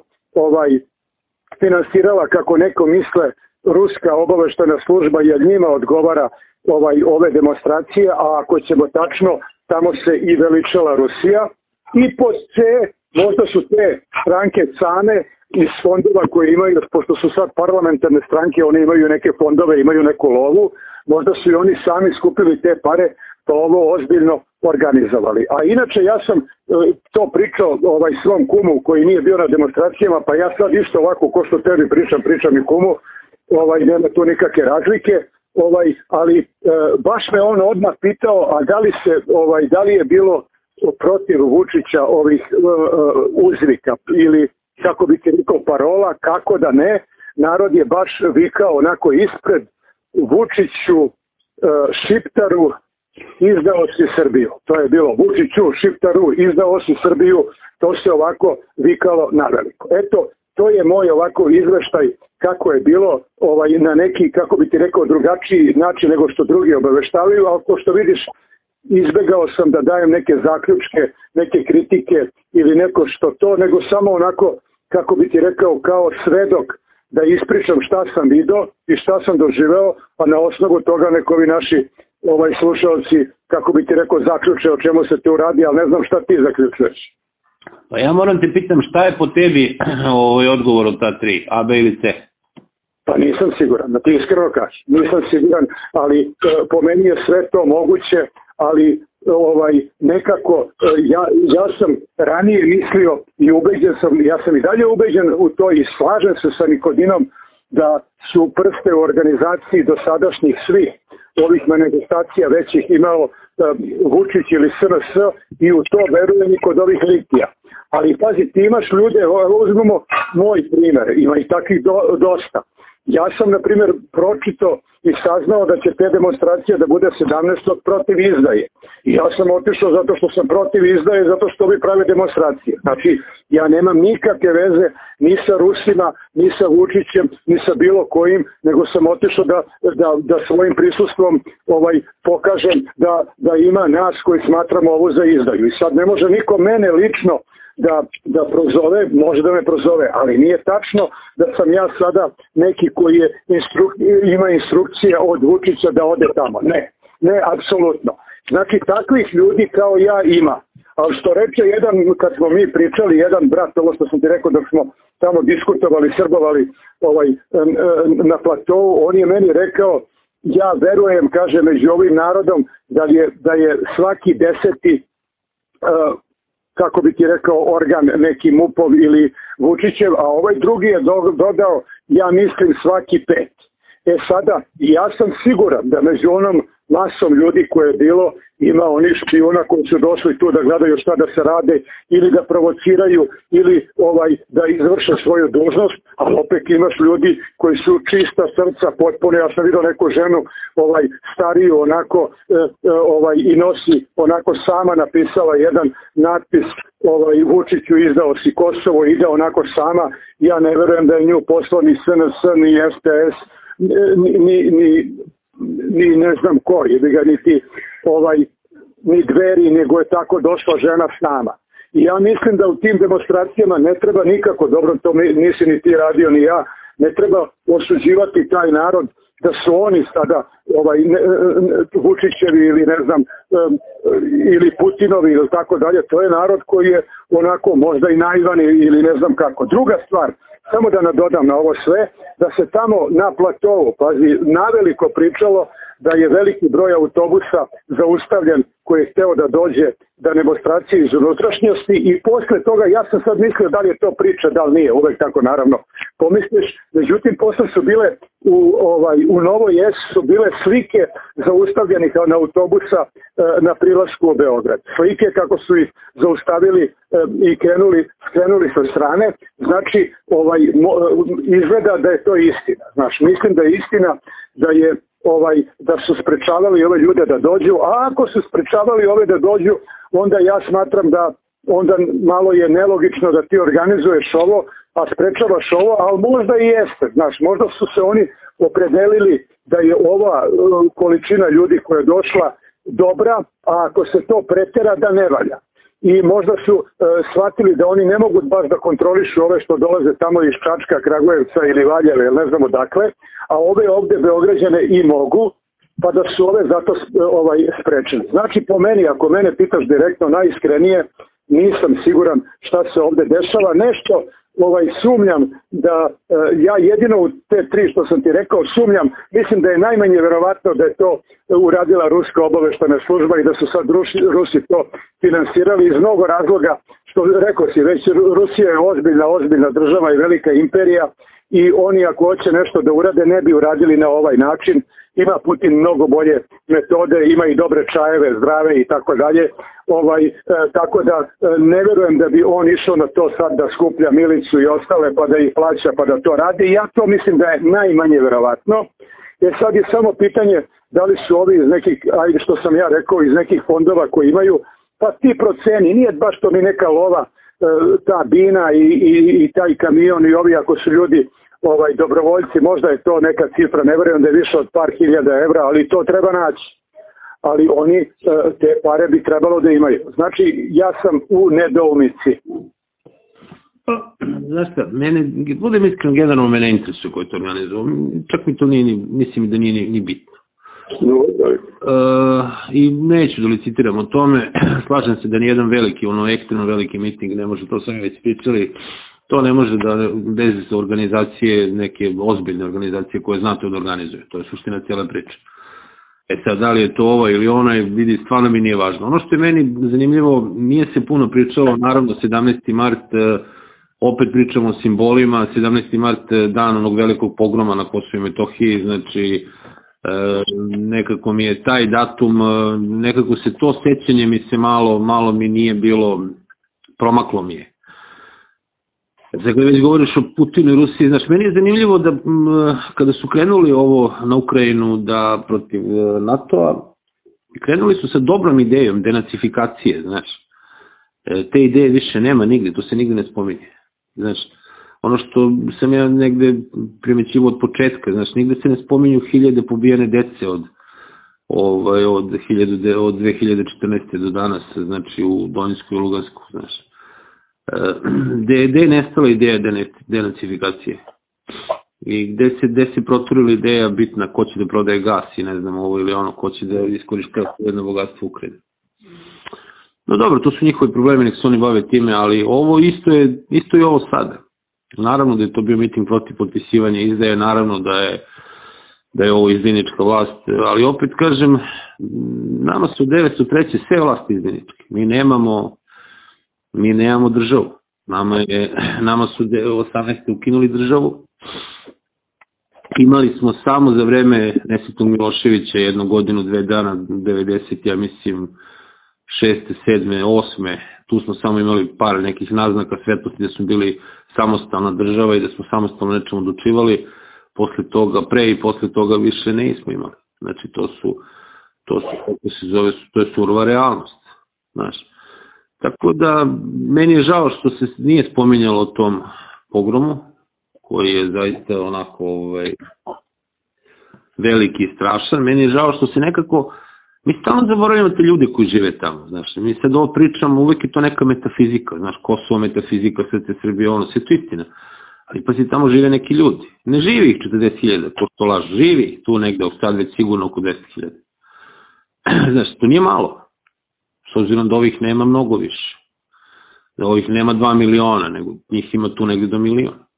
finansirala, kako neko misle, ruska obaveštajna služba, jer njima odgovara ove demonstracije, a ako ćemo tačno, tamo se i veličala Rusija. I pod C, možda su te stranke same iz fondova koje imaju, pošto su sad parlamentarne stranke, one imaju neke fondove, imaju neku lovu, možda su i oni sami skupili te pare, pa ovo ozbiljno organizovali. A inače ja sam to pričao svom kumu koji nije bio na demonstracijama, pa ja sad isto ovako ko što tebi pričam i kumu, nema tu nikakve razlike, ali baš me on odmah pitao, a da li je bilo protiv Vučića ovih uzvika ili kako bi ti rekao parola, kako da ne, narod je baš vikao onako ispred: Vučiću, Šiptaru, izdao si Srbiju. To je bilo: Vučiću, Šiptaru, izdao si Srbiju. To se ovako vikalo naveliko. Eto, to je moj ovako izveštaj kako je bilo na neki, kako bi ti rekao, drugačiji način nego što drugi obaveštavaju, ali ko što vidiš, izbegao sam da dajem neke zaključke, neke kritike ili neko što to, nego samo onako, kako bi ti rekao, kao svedok da ispričam šta sam vidio i šta sam doživeo, a na osnovu toga nekovi naši slušalci, kako bi ti rekao, zaključe o čemu se tu radi, ali ne znam šta ti zaključuješ. Pa ja moram te pitam, šta je po tebi odgovor od ta tri, A, B ili C? Pa nisam siguran, da ti iskreno kažem, nisam siguran, ali po meni je sve to moguće, ali nekako ja sam ranije mislio i ubeđen sam, ja sam i dalje ubeđen u to i slažem se sa Nikodinom da su prste u organizaciji dosadašnjih svih ovih manifestacija većih imao Vučić ili SNS i u to verujem i kod ovih litija. Ali pazi, ti imaš ljude, uzmemo moj primer, ima i takvih dosta. Ja sam, na primjer, pročitao i saznao da će te demonstracije da bude 17. protiv izdaje. I ja sam otišao zato što sam protiv izdaje, zato što ovi prave demonstracije. Znači, ja nemam nikakve veze ni sa Rusima, ni sa Vučićem, ni sa bilo kojim, nego sam otišao da svojim prisustvom pokažem da ima nas koji smatramo ovo za izdaju. I sad ne može niko mene lično da prozove, može da me prozove, ali nije tačno da sam ja sada neki koji ima instrukcija od Vučića da ode tamo. Ne, apsolutno. Znači, takvih ljudi kao ja ima. Ali što reče jedan, kad smo mi pričali, jedan brat, ovo što sam ti rekao dok smo tamo diskutovali, srbovali na platovu, on je meni rekao: ja verujem, kaže, među ovim narodom da je svaki 10. kako bi ti rekao, organ neki MUP-ov ili Vučićev, a ovaj drugi je dodao: ja mislim svaki 5. Sada, ja sam siguran da među onom masom ljudi koje je bilo, ima onih špijuna koji su došli tu da gledaju šta da se rade ili da provociraju ili da izvrše svoju dužnost, ali opet imaš ljudi koji su čista srca, potpuno. Ja sam vidio neku ženu stariju onako i nosi onako, sama napisala jedan natpis: Vučiću, izdao si Kosovo, ide onako sama. Ja ne verujem da je nju poslao ni SNS, ni STS, ni ne znam ko, ni Dveri, nego je tako došla žena s nama. I ja mislim da u tim demonstracijama ne treba nikako, dobro, to nisi ni ti radio ni ja, ne treba osuđivati taj narod da su oni sada Vučićevi ili ne znam ili Putinovi ili tako dalje. To je narod koji je onako možda i naivan ili ne znam kako. Druga stvar, samo da nadodam na ovo sve, da se tamo na platovu, pazi, naveliko pričalo da je veliki broj autobusa zaustavljen koji je hteo da dođe da demonstracije iz unutrašnjosti i posle toga ja sam sad mislio da li je to priča, da li nije, uvek tako naravno pomisliš, međutim posle su bile u Novoj S su bile slike zaustavljenih na autobusa na prilasku u Beograd. Slike kako su ih zaustavili i krenuli sa strane, znači izgleda da je to istina. Znaš, mislim da je istina da su sprečavali ove ljude da dođu, a ako su sprečavali ove da dođu, onda ja smatram da onda malo je nelogično da ti organizuješ ovo, a sprečavaš ovo, ali možda i jeste, znaš, možda su se oni opredelili da je ova količina ljudi koja je došla dobra, a ako se to pretera da ne valja. I možda su shvatili da oni ne mogu baš da kontrolišu ove što dolaze tamo iz Čačka, Kragujevca ili Valjeve, ne znam odakle, a ove ovde Beograđane i mogu, pa da su ove zato sprečeni. Znači po meni, ako mene pitaš direktno najiskrenije, nisam siguran šta se ovde dešava. Nešto sumnjam da ja jedino u te tri što sam ti rekao sumnjam, mislim da je najmanje verovatno da je to uradila ruska obaveštana služba i da su sad Rusi to finansirali iz mnogo razloga, što rekao si već, Rusija je ozbiljna država i velika imperija i oni ako hoće nešto da urade ne bi uradili na ovaj način. Ima Putin mnogo bolje metode, ima i dobre čajeve, zdrave i tako dalje. Tako da ne verujem da bi on išao na to sad da skuplja milicu i ostale pa da ih plaća pa da to radi. Ja to mislim da je najmanje verovatno. Jer sad je samo pitanje da li su ovi iz nekih, ajde što sam ja rekao, iz nekih fondova koji imaju, pa ti proceni, nije baš to mi neka lova, ta bina i taj kamion i ovi ako su ljudi dobrovoljci, možda je to neka cifra, ne verujem da je više od par hiljada evra, ali to treba naći. Ali oni te pare bi trebalo da imaju. Znači, ja sam u nedoumici. Znaš šta, budem iskren, generalno mene interesuje koji to organizuju. Čak mi to nije, mislim da nije ni bitno. I neću da licitiram o tome, slažem se da nijedan veliki, ekstremno veliki miting ne može, to sam već pričali, to ne može da bez organizacije, neke ozbiljne organizacije koje znate da organizuje, to je suština cijela priča. Sad, da li je to ova ili ona, vidi, stvarno mi nije važno. Ono što je meni zanimljivo, nije se puno pričalo, naravno 17. mart, opet pričamo o simbolima, 17. mart, dan onog velikog pogroma na Kosovu i Metohiji, znači nekako mi je taj datum, nekako se to sećanje mi se malo mi nije bilo, promaklo mi je. Dakle, već govoriš o Putinu i Rusiji, znaš, meni je zanimljivo da kada su krenuli ovo na Ukrajinu da protiv NATO-a, krenuli su sa dobrom idejom denacifikacije, znaš, te ideje više nema nigde, to se nigde ne spominje, znaš, ono što sam ja negde primećivo od početka, znaš, nigde se ne spominju hiljade pobijene dece od 2014. do danas, znači u Donjsku i Lugansku, znaš. Gde je nestala ideja denacifikacije i gde se proturila ideja bitna ko će da prodaje gas i ne znam ovo ili ono, ko će da iskoristi jedno bogatstvo Ukrajine. No dobro, to su njihovi problemi, nek se oni bave time, ali ovo isto je ovo sada. Naravno da je to bio miting protiv potpisivanja izdaje, naravno da je ovo izdajnička vlast, ali opet kažem, nama su 903. sve vlasti izdajničke, mi nemamo državu, nama su 18. ukinuli državu, imali smo samo za vreme Nesretnog Miloševića 1 godinu, 2 dana, 90, ja mislim 6. 7. 8. Tu smo samo imali par nekih naznaka svetlosti da smo bili samostalna država i da smo samostalno nečemu odlučivali, posle toga, pre i posle toga više nismo imali. Znači to je surova realnost, znaš. Tako da, meni je žao što se nije spominjalo o tom pogromu, koji je zaista onako veliki i strašan. Meni je žao što se nekako, mi stalno zaboravljamo te ljude koji žive tamo, znaš. Mi sad ovo pričamo, uvek je to neka metafizika, znaš, Kosovo, metafizika, Srce Srbije, ono, sve to istina. Ali pa si tamo žive neki ljudi. Ne živi ih 40.000, to što laž, živi tu negde, sad već sigurno oko 10.000. Znaš, to nije malo. S obzirom da ovih nema mnogo više. Da ovih nema 2 miliona, nego njih ima tu negde do miliona.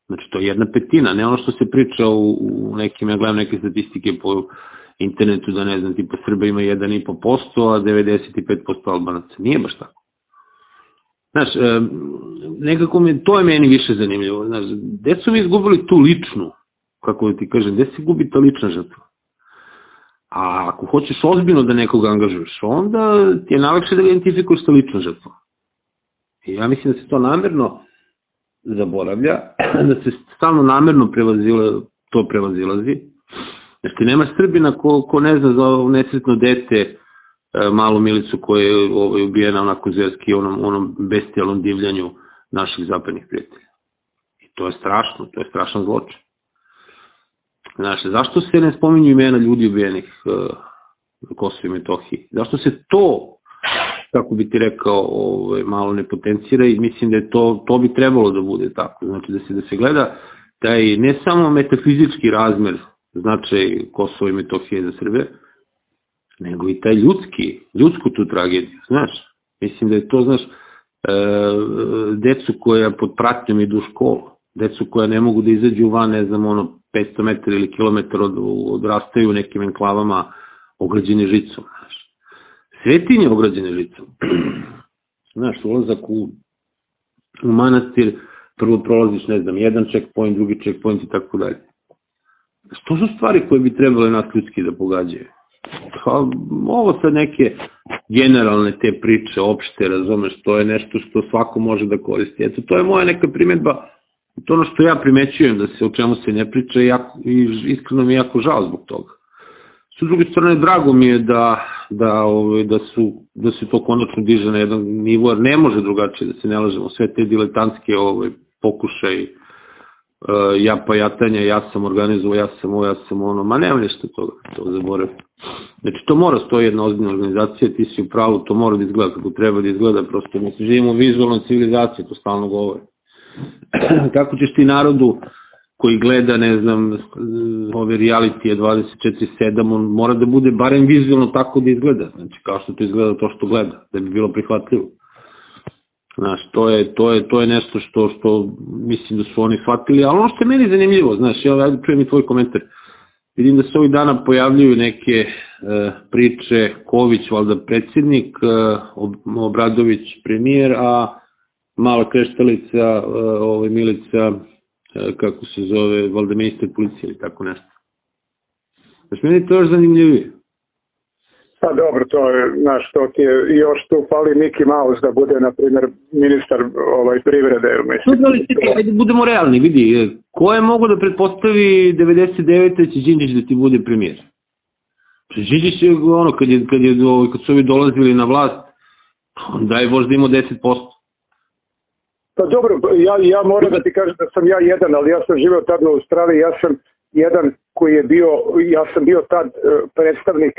Znači to je 1/5, ne ono što se priča u nekim, ja gledam neke statistike po internetu da ne znam, tipa Srba ima 1,5%, a 95% Albanaca. Nije baš tako. Znaš, nekako to je meni više zanimljivo. Znaš, gde su mi izgubili tu ličnu, kako da ti kažem, gde se gubi ta lična žrtva? A ako hoćeš ozbiljno da nekoga angažuješ, onda ti je najlakše da ga identifikuješ sa ličnom žrtvom. I ja mislim da se to namerno zaboravlja, da se stalno namerno to prevazilazi. Znači, ti nema Srbina ko ne zna za ovo nesretno dete, malu Milicu koja je ubijena onako zverski onom bestijalnom divljanju naših zapadnih prijatelja. I to je strašno, to je strašan zločin. Znači, zašto se ne spominju imena ljudi ubijenih na Kosovo i Metohiji? Zašto se to, kako bi ti rekao, malo ne potencira i mislim da je to bi trebalo da bude tako. Znači, da se gleda taj ne samo metafizički razmer značaj Kosova i Metohije za Srbe, nego i taj ljudsku tu tragediju, znaš. Mislim da je to, znaš, decu koja pod pratnjom idu u školu, decu koja ne mogu da izađu van, ne znam, 500 metara ili kilometar odrastaju u nekim enklavama ograđeni žicom, znaš. Svetinje ograđene žicom. Znaš, ulazak u manastir, prvo prolaziš, ne znam, jedan checkpoint, drugi checkpoint i tako dalje. To su stvari koje bi trebale nas ljudski da pogađaju. Ovo sad neke generalne te priče, opšte, razumeš, to je nešto što svako može da koristi. Eto, to je moja neka primedba, to ono što ja primećujem da se o čemu se ne priča i iskreno mi je jako žao zbog toga. S druge strane, drago mi je da se to konačno diže na jedan nivo, jer ne može drugačije da se ne lažemo, sve te diletantske pokušaj jatanja, ja sam organizovao, ja sam ovo, ja sam ono, ma nema nešto toga, to zaboravim. Znači to mora stoji jedna ozbiljna organizacija, ti si u pravu, to mora da izgleda kako treba da izgleda, prosto mi živimo u vizualnoj civilizaciji, to stalno govore. Kako ćeš ti narodu koji gleda, ne znam, ove realitije 24/7, on mora da bude barem vizualno tako da izgleda, znači kao što to izgleda to što gleda, da bi bilo prihvatljivo. Znaš, to je nešto što mislim da su oni shvatili, ali ono što je meni zanimljivo, znaš, ja čujem i tvoj komentar, vidim da se ovih dana pojavljuju neke priče, Ković, valjda predsjednik, Obradović premijer, a mala kreštalica, Milica, kako se zove, valjda ministar policije ili tako nešto. Znaš, meni to još zanimljivije. Pa dobro, to je, znaš, to ti je, još tu fali Miki Maus da bude, na primjer, ministar privrede. Ajde, budemo realni, vidi, ko je mogo da pretpostavi 99. će Đinđić da ti bude premijer? Đinđić je ono, kad su ovi dolazili na vlast, daj Bož da imao 10%. Pa dobro, ja moram da ti kažem da sam ja jedan, ali ja sam živeo tad u Australiji, ja sam jedan koji je bio, ja sam bio tad predstavnik,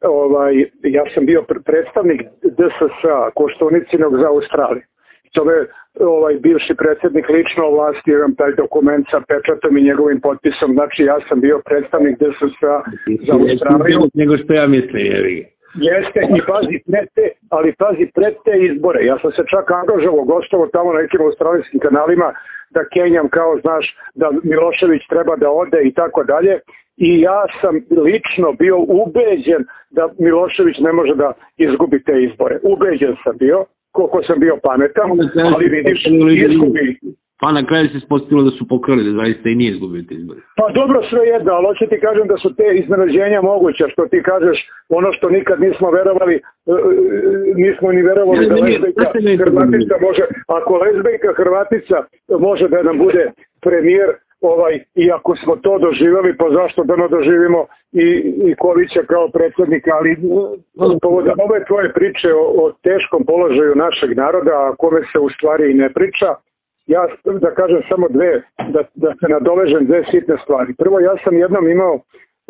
ja sam bio predstavnik DSS-a Koštuničinog za Australiju. To je bivši predsjednik lično ovlastio, imam taj dokument sa pečatom i njegovim potpisom, znači ja sam bio predstavnik DSS-a za Australiju. Nego što ja mislim, jevi. Jeste, i pazi pred te izbore, ja sam se čak angažovao, gostovo tamo na nekim australijskim kanalima, da kenjam kao, znaš, da Milošević treba da ode i tako dalje. I ja sam lično bio ubeđen da Milošević ne može da izgubi te izbore. Ubeđen sam bio, koliko sam bio pametan, ali vidiš, izgubi. Pa na kraju se spostavilo da su pokrali, da zaista i nije izgubio te izbore. Pa dobro, sve jedno, ali hoće ti kažem da su te iznenađenja moguće, što ti kažeš, ono što nikad nismo verovali, nismo ni verovali da lezbejka Hrvatica može, ako lezbejka Hrvatica može da nam bude premijer, iako smo to doživjeli, pa zašto da ne doživimo i Kovića kao predsjednika, ali povodom ove tvoje priče o teškom položaju našeg naroda, a kome se u stvari i ne priča, ja da kažem samo da se nadovežem dve sitne stvari. Prvo, ja sam jednom imao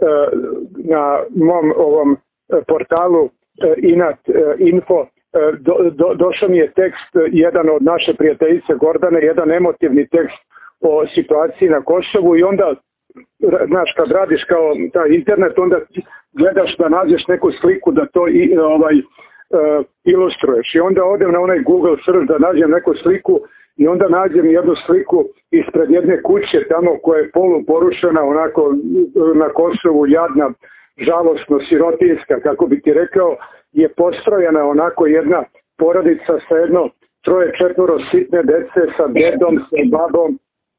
na mom ovom portalu Inat Info, došao mi je tekst jedan od naše prijateljice Gordane, jedan emotivni tekst o situaciji na Kosovu i onda, znaš, kad radiš kao taj internet, onda gledaš da nađeš neku sliku da to ilustruješ i onda odem na onaj Google search da nađem neku sliku i onda nađem jednu sliku ispred jedne kuće tamo koja je poluporušena, onako na Kosovu, jadna, žalosno, sirotinska, kako bi ti rekao, je postrojena onako jedna porodica sa jedno 3-4 sitne dece, sa dedom, sa babom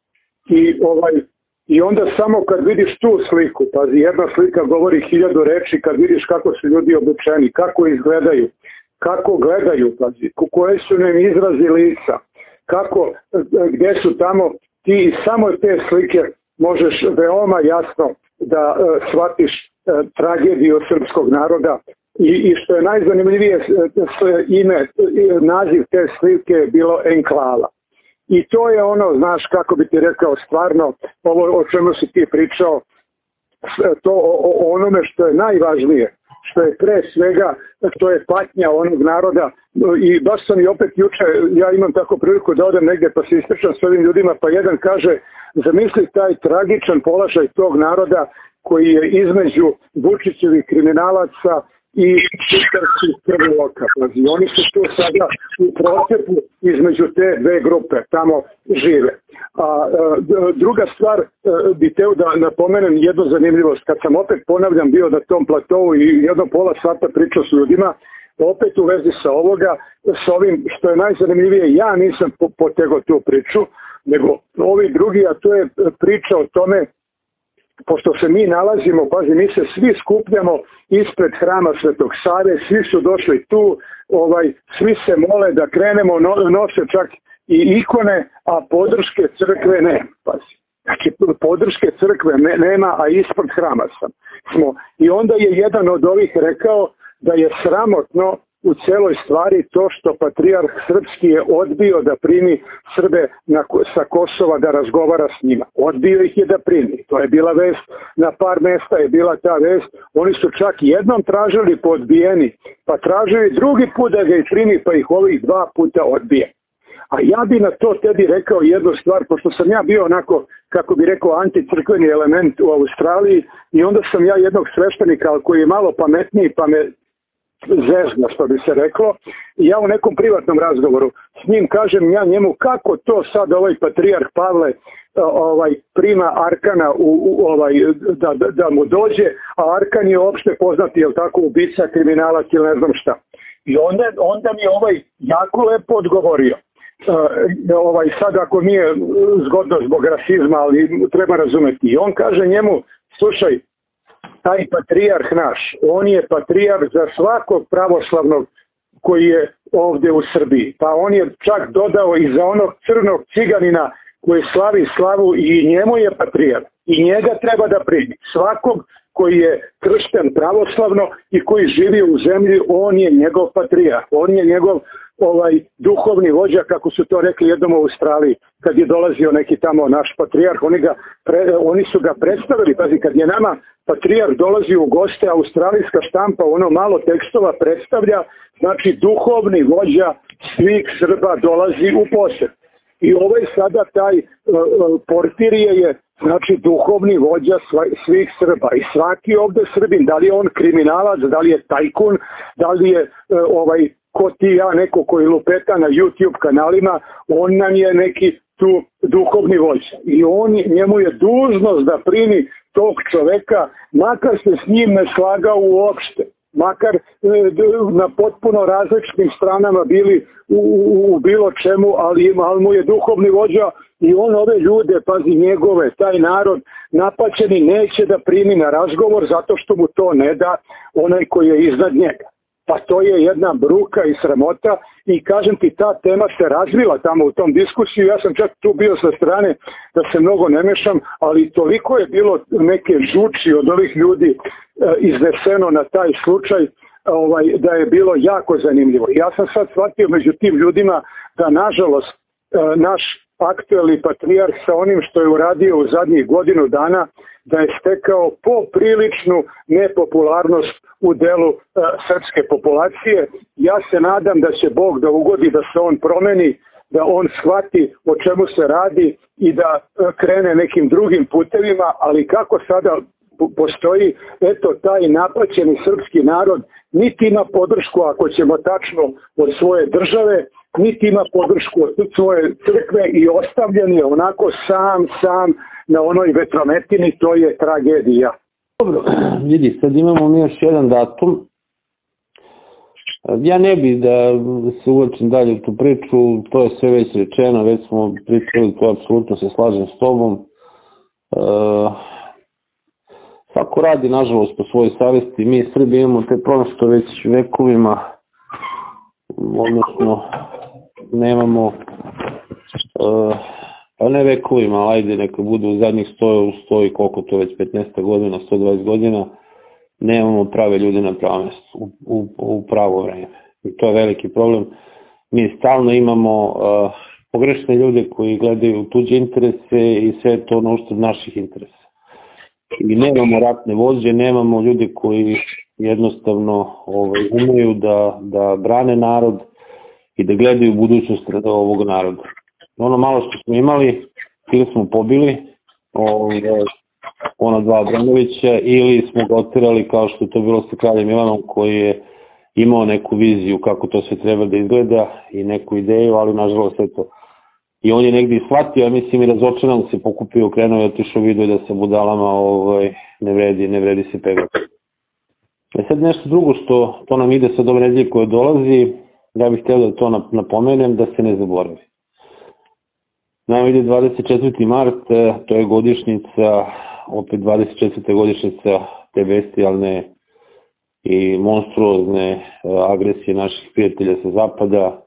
i onda samo kad vidiš tu sliku, pazi, jedna slika govori 1000 reči, kad vidiš kako su ljudi obučeni, kako izgledaju, kako gledaju, pazi, koje su nam izrazi lica, gdje su tamo, ti samo te slike možeš veoma jasno da shvatiš tragediju srpskog naroda i što je najzanimljivije naziv te slike je bilo Enklava. I to je ono, znaš, kako bi ti rekao, stvarno, ovo o čemu si ti pričao, to o onome što je najvažnije, što je pre svega, to je patnja onog naroda. I baš sam i opet juče, ja imam tako priliku da odem negdje pa se ispričam s ovim ljudima, pa jedan kaže, zamisli taj tragičan položaj tog naroda koji je između Vučićevih kriminalaca i šiptarskih krvoloka. Oni su tu sada u procepu između te dve grupe, tamo žive. A druga stvar, bih teo da napomenem jednu zanimljivost. Kad sam opet, ponavljam, bio na tom platovu i jedno pola sata pričao s ljudima, opet u vezi sa ovoga, s ovim što je najzanimljivije, ja nisam potegao tu priču, nego ovi drugi, a to je priča o tome, pošto se mi nalazimo, pazi, mi se svi skupljamo ispred hrama Svetog Save, svi su došli tu, svi se mole da krenemo, nose čak i ikone, a podrške crkve nema, pazi. Znači, podrške crkve nema, a ispred hrama smo. I onda je jedan od ovih rekao da je sramotno u celoj stvari to što patrijarh srpski je odbio da primi Srbe sa Kosova da razgovara s njima. Odbio ih je da primi. To je bila vest, na par mesta je bila ta vest. Oni su čak jednom tražili pa odbijeni, pa tražili drugi put da ga ih primi, pa ih ovih 2 puta odbije. A ja bi na to tebi rekao jednu stvar, pošto sam ja bio onako, kako bi rekao, anticrkveni element u Australiji i onda sam ja jednog sveštenika koji je malo pametniji, pa me zezna, što bi se reklo, i ja u nekom privatnom razgovoru s njim kažem ja njemu kako to sad ovaj patrijarh Pavle prima Arkana da mu dođe, a Arkan je opšte poznati, jel tako, ubica, kriminalac ili ne znam šta. I onda mi je jako lepo odgovorio. Sad ako nije zgodno zbog rasizma, ali treba razumeti. I on kaže njemu, slušaj, taj patrijarh naš, on je patrijarh za svakog pravoslavnog koji je ovdje u Srbiji. Pa on je čak dodao i za onog crnog ciganina koji slavi slavu i njemu je patrijarh. I njega treba da primi. Svakog koji je kršten pravoslavno i koji živi u zemlji, on je njegov patrijarh. On je njegov duhovni vođa, kako su to rekli jednom u Australiji, kad je dolazio neki tamo naš patrijarh, oni su ga predstavili, pazi, kad je nama patrijarh dolazi u goste, australijska štampa ono malo tekstova predstavlja, znači duhovni vođa svih Srba dolazi u posjet. I sada taj Porfirije je, znači, duhovni vođa svih Srba. I svaki ovdje Srbin, da li je on kriminalac, da li je tajkun, da li je ko ti ja, neko koji lupeta na YouTube kanalima, on nam je neki tu duhovni vođa. I njemu je dužnost da primi tog čoveka, makar se s njim ne slagao uopšte, makar na potpuno različitim stranama bili u bilo čemu, ali mu je duhovni vođa i on ove ljude, pazi, njegove, taj narod napaćeni neće da primi na razgovor zato što mu to ne da onaj koji je iznad njega. Pa to je jedna bruka i sramota i kažem ti, ta tema se razvila tamo u tom diskusiju, ja sam čak tu bio sa strane da se mnogo ne mešam, ali toliko je bilo neke žuči od ovih ljudi izneseno na taj slučaj da je bilo jako zanimljivo. Ja sam sad shvatio među tim ljudima da nažalost naš aktuelni patrijarh sa onim što je uradio u zadnjih godinu dana, da je stekao popriličnu nepopularnost u delu srpske populacije. Ja se nadam da će Bog da ugodi da se on promeni, da on shvati o čemu se radi i da krene nekim drugim putevima, ali kako sada postoji, eto, taj napaćeni srpski narod niti ima podršku, ako ćemo tačno, od svoje države, niti ima podršku od svoje crkve i ostavljen je onako sam na onoj vetrometini, to je tragedija. Dobro, vidi, sad imamo mi još jedan datum. Ja ne bih da se uvlačim dalje u tu priču, to je sve već rečeno, već smo pričali, to apsolutno se slažem s tobom. Svako radi, nažalost, po svojoj savesti. Mi Srbi imamo te prosto već vekovima, odnosno nemamo, pa ne vekovima, ali ajde neka budu u zadnjih 100 i koliko to već 15 godina, 120 godina, nemamo prave ljude na pravo mjesto, u pravo vreme. I to je veliki problem. Mi stalno imamo pogrešne ljude koji gledaju tuđe interese i sve to na uštrb naših interesa. I nemamo ratne vođe, nemamo ljude koji jednostavno umeju da brane narod i da gledaju budućnost ovog naroda. Ono malo što smo imali, ili smo pobili ona dva Abramovića, ili smo ga oterali kao što je to bilo sa kraljem Milanom, koji je imao neku viziju kako to sve treba da izgleda i neku ideju, ali nažalost sve to. I on je negdje shvatio, a mislim i razočaran se pokupio, krenuo i otišao, vidio da sa budalama ne vredi se pegati. Sad nešto drugo što to nam ide sad ove nedelje koje dolazi, ja bih htio da to napomenem, da se ne zaboravi. Nam ide 24. mart, to je godišnjica, opet 24. godišnjica te bestijalne i monstruozne agresije naših prijatelja sa zapada,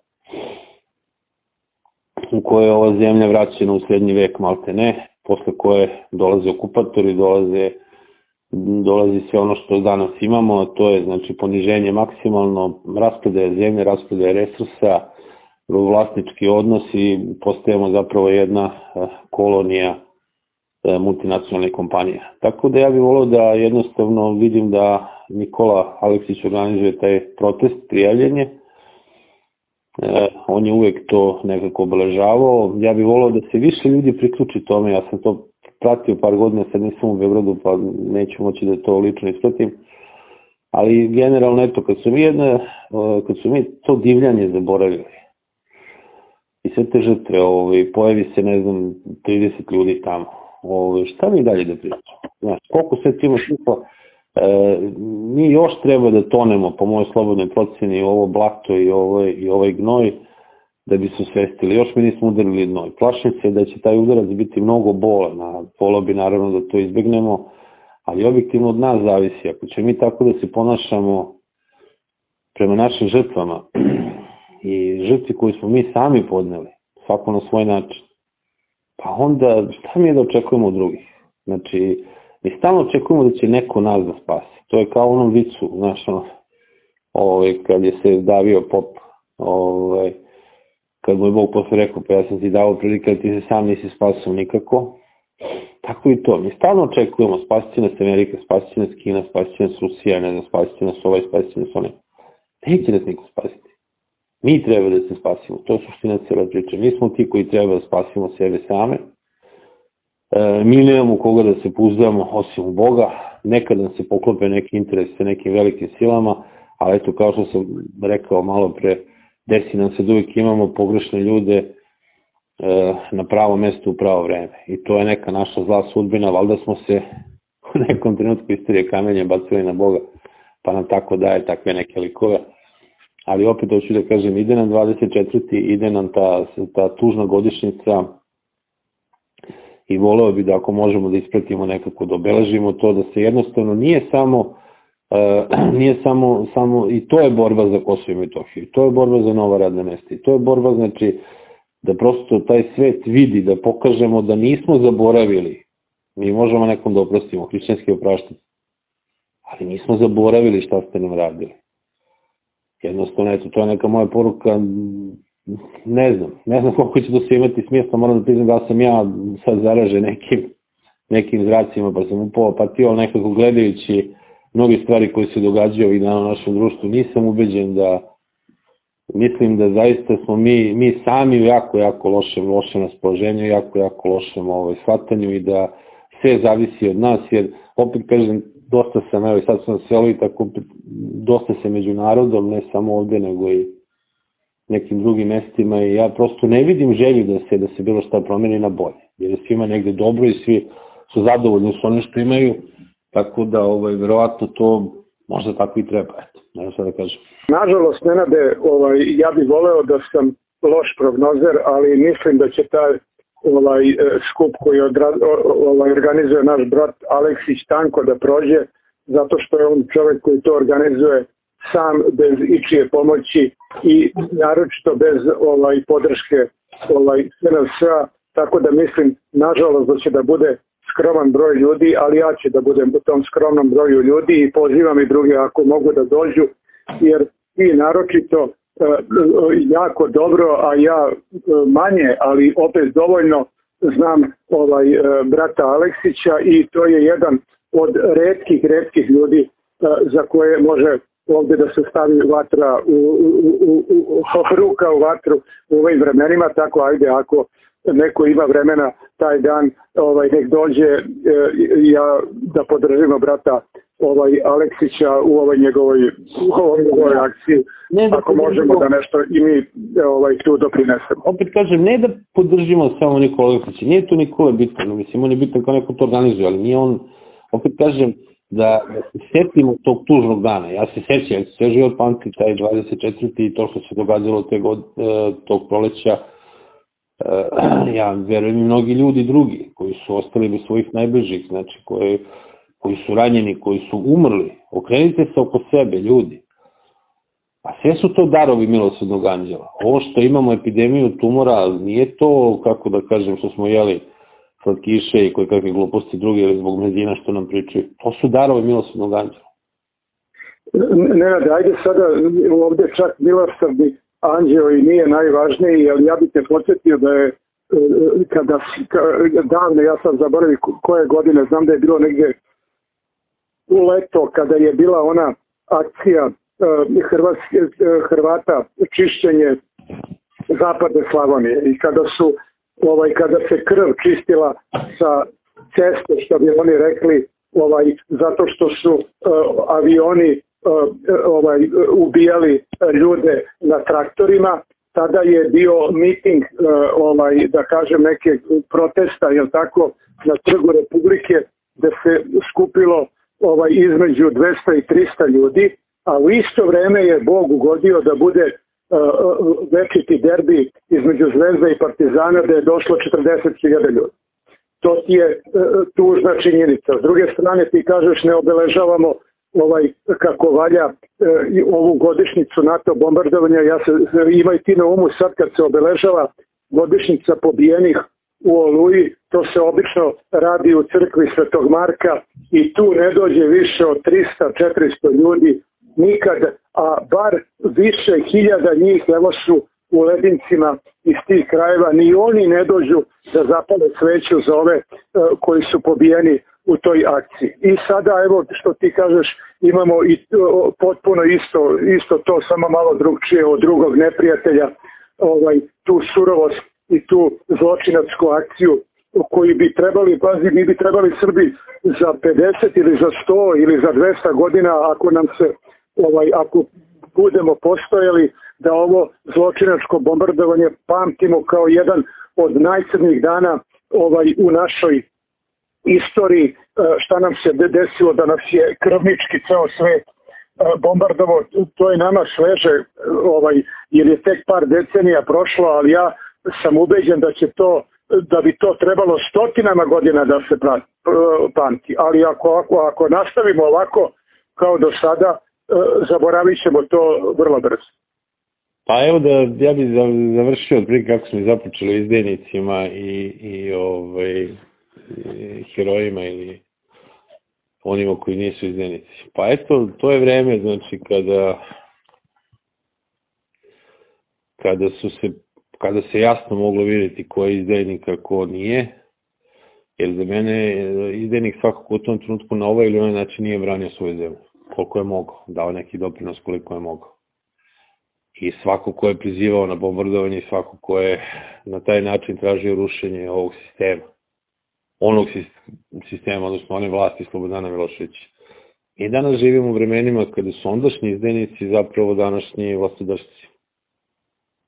u kojoj je ova zemlja vraćena u srednji vek, malte ne, posle koje dolaze okupatori, dolazi sve ono što danas imamo, a to je znači poniženje maksimalno, rasprodaja zemlje, rasprodaja resursa, vlasnički odnosi, postajemo zapravo jedna kolonija multinacionalne kompanije. Tako da ja bih volio da jednostavno vidim da Nikola Aleksić organizuje taj protest, prijavljenje. On je uvek to nekako obeležavao. Ja bih volio da se više ljudi priključi tome, ja sam to pratio par godina, sad nisam u Beogradu pa neću moći da to lično ispratim. Ali generalno eto, kad su mi to divljanje zaboravili i sve te žrtve, pojavi se ne znam 30 ljudi tamo, šta mi dalje da pričamo? Znaš, koliko sve ima šupa, mi još treba da tonemo po mojoj slobodnoj procjeni ovo blato i ovaj gnoj da bi se osvestili. Još mi nismo udarili dno. Plašim se da će taj udarac biti mnogo bolan, a voleo bi naravno da to izbegnemo, ali objektivno od nas zavisi. Ako će mi tako da se ponašamo prema našim žrtvama i žrtvi koju smo mi sami podneli, svako na svoj način, pa onda šta mi je da očekujemo od drugih? Znači, mi stalno očekujemo da će neko nas da spasi. To je kao u onom vicu, znaš, kad je se davio pop, kad mu je Bog posle rekao, pa ja sam ti dao prilike, ali ti se sam nisi spasio nikako. Tako i to, mi stalno očekujemo, spasit će nas Amerika, spasit će nas Kina, spasit će nas Rusija, ne znam, spasit će nas spasit će nas onaj. Neće nas niko spasiti. Mi treba da se spasimo, to je suština cijela priča. Mi smo ti koji treba da spasimo sebe same. Mi nemamo koga da se pouzdamo osim u Boga, nekad nam se poklope neki interes sa nekim velikim silama, ali eto, kao što sam rekao malo pre, desi nam se da uvijek imamo pogrešne ljude na pravo mesto u pravo vreme. I to je neka naša zla sudbina, valjda smo se u nekom trenutku istorije kamenjem bacili na Boga, pa nam tako daje takve neke likove. Ali opet hoću da kažem, ide nam 24. ide nam ta tužna godišnjica i voleo bi da ako možemo da ispratimo nekako, da obeležimo to, da se jednostavno nije samo, i to je borba za Kosovo i Metohiju, i to je borba za nova radna mesta, i to je borba, znači, da prosto taj svet vidi, da pokažemo da nismo zaboravili, mi možemo nekom da oprostimo, hrišćanski opraštati, ali nismo zaboravili šta ste nam radili. Jednostavno, eto, to je neka moja poruka, ne znam koliko će to se imati smisla, moram da priznam da sam ja sad zaražen nekim zracima, pa sam upao apatio, ali nekako gledajući mnoge stvari koje se događaju ovih dana u našem društvu, nisam ubeđen mislim da zaista smo mi sami u jako lošem raspoloženju, jako lošem shvatanju i da sve zavisi od nas, jer opet kažem, dosta sam, evo i sad sam selo i tako, dosta se među narodom, ne samo ovde, nego i nekim drugim mestima i ja prosto ne vidim želju da se bilo šta promeni na bolje, jer je svima negde dobro i svi su zadovoljni s onim što imaju, tako da verovatno to možda tako i treba, eto, ne znam šta da kažem. Nažalost, Nenade, ja bih voleo da sam loš prognozer, ali mislim da će taj skup koji organizuje naš brat Aleksić tanko da prođe, zato što je on čovjek koji to organizuje sam, bez ičije pomoći i naročito bez podrške SNS-a, tako da mislim, nažalost, da će da bude skroman broj ljudi, ali ja ću da budem u tom skromnom broju ljudi i pozivam i druge ako mogu da dođu, jer i naročito jako dobro, a ja manje, ali opet dovoljno znam brata Aleksića i to je jedan od retkih ljudi za koje može ovdje da se stavi vatra ruka u vatru u ovim vremenima, tako ajde ako neko ima vremena taj dan nek dođe ja da podržimo brata Aleksića u ovoj njegovoj akciji, ako možemo da nešto i mi tu doprinesemo. Opet kažem, ne da podržimo samo Nikola Aleksića, nije to Nikola bitan, mislim on je bitan kao neko to organizuje, ali nije on, opet kažem, da se setimo tog tužnog dana. Ja se sećam, sve život pamtim taj 24. i to što se događalo tog proleća. Ja verujem i mnogi ljudi drugi koji su ostali bez svojih najbližih, znači koji su ranjeni, koji su umrli. Okrenite se oko sebe, ljudi. A sve su to darovi milosrdnog anđela. Ovo što imamo epidemiju tumora, nije to, kako da kažem, što smo jeli slatkiše i koje kakve gluposti druge ili zbog mezina što nam pričaju. To su darovi milosrdnog anđela. Nenade, ajde sada ovdje čak milosrdni anđeo i nije najvažniji, ali ja bih te podsjetio da je davno, ja sam zaboravio koje godine, znam da je bilo negdje u leto kada je bila ona akcija Hrvata čišćenje zapadne Slavonije i kada se krv čistila sa ceste, što bi oni rekli, zato što su avioni ubijali ljude na traktorima, tada je bio miting, da kažem, neke protesta, jel tako, na Trgu Republike, gde se skupilo između 200 i 300 ljudi, a u isto vreme je Bog ugodio da bude večiti derbi između Zvezda i Partizana, da je došlo 40.000 ljudi. To ti je tužna činjenica. S druge strane ti kažeš ne obeležavamo kako valja ovu godišnjicu NATO bombardovanja. Imaj ti na umu sad kad se obeležava godišnjica pobijenih u Oluji, to se obično radi u crkvi Svetog Marka i tu ne dođe više od 300-400 ljudi nikad, a bar više hiljada njih evo su u Ledincima iz tih krajeva, ni oni ne dođu da zapale sveću za ove koji su pobijeni u toj akciji. I sada evo što ti kažeš imamo i potpuno isto to, samo malo drugčije od drugog neprijatelja, tu surovost i tu zločinačku akciju koji bi trebali, mi bi trebali Srbi za 50 ili za 100 ili za 200 godina ako nam se ako budemo postojali, da ovo zločinačko bombardovanje pamtimo kao jedan od najcrnijih dana u našoj istoriji, šta nam se desilo da nas je krvnički ceo svet bombardovao, to je nama sveže, jer je tek par decenija prošlo, ali ja sam ubeđen da bi to trebalo stotinama godina da se pamti, ali ako nastavimo ovako kao do sada, zaboravit ćemo to vrlo brzo. Pa evo ja bih završio otprilike kako smo započeli izdajnicima i herojima ili onima koji nisu izdajnici. Pa eto, to je vreme, znači kada se jasno moglo vidjeti ko je izdajnik, a ko nije, jer za mene izdajnik svakako u tom trenutku na ovaj ili onaj način nije branio svoju zemlju, koliko je mogao, dao neki doprinos koliko je mogao. I svako ko je prizivao na bombardovanje, svako ko je na taj način tražio rušenje ovog sistema, onog sistema, odnosno one vlasti Slobodana Miloševića. I danas živimo u vremenima kada su ondašnji izdajnici zapravo današnji vlastodršci.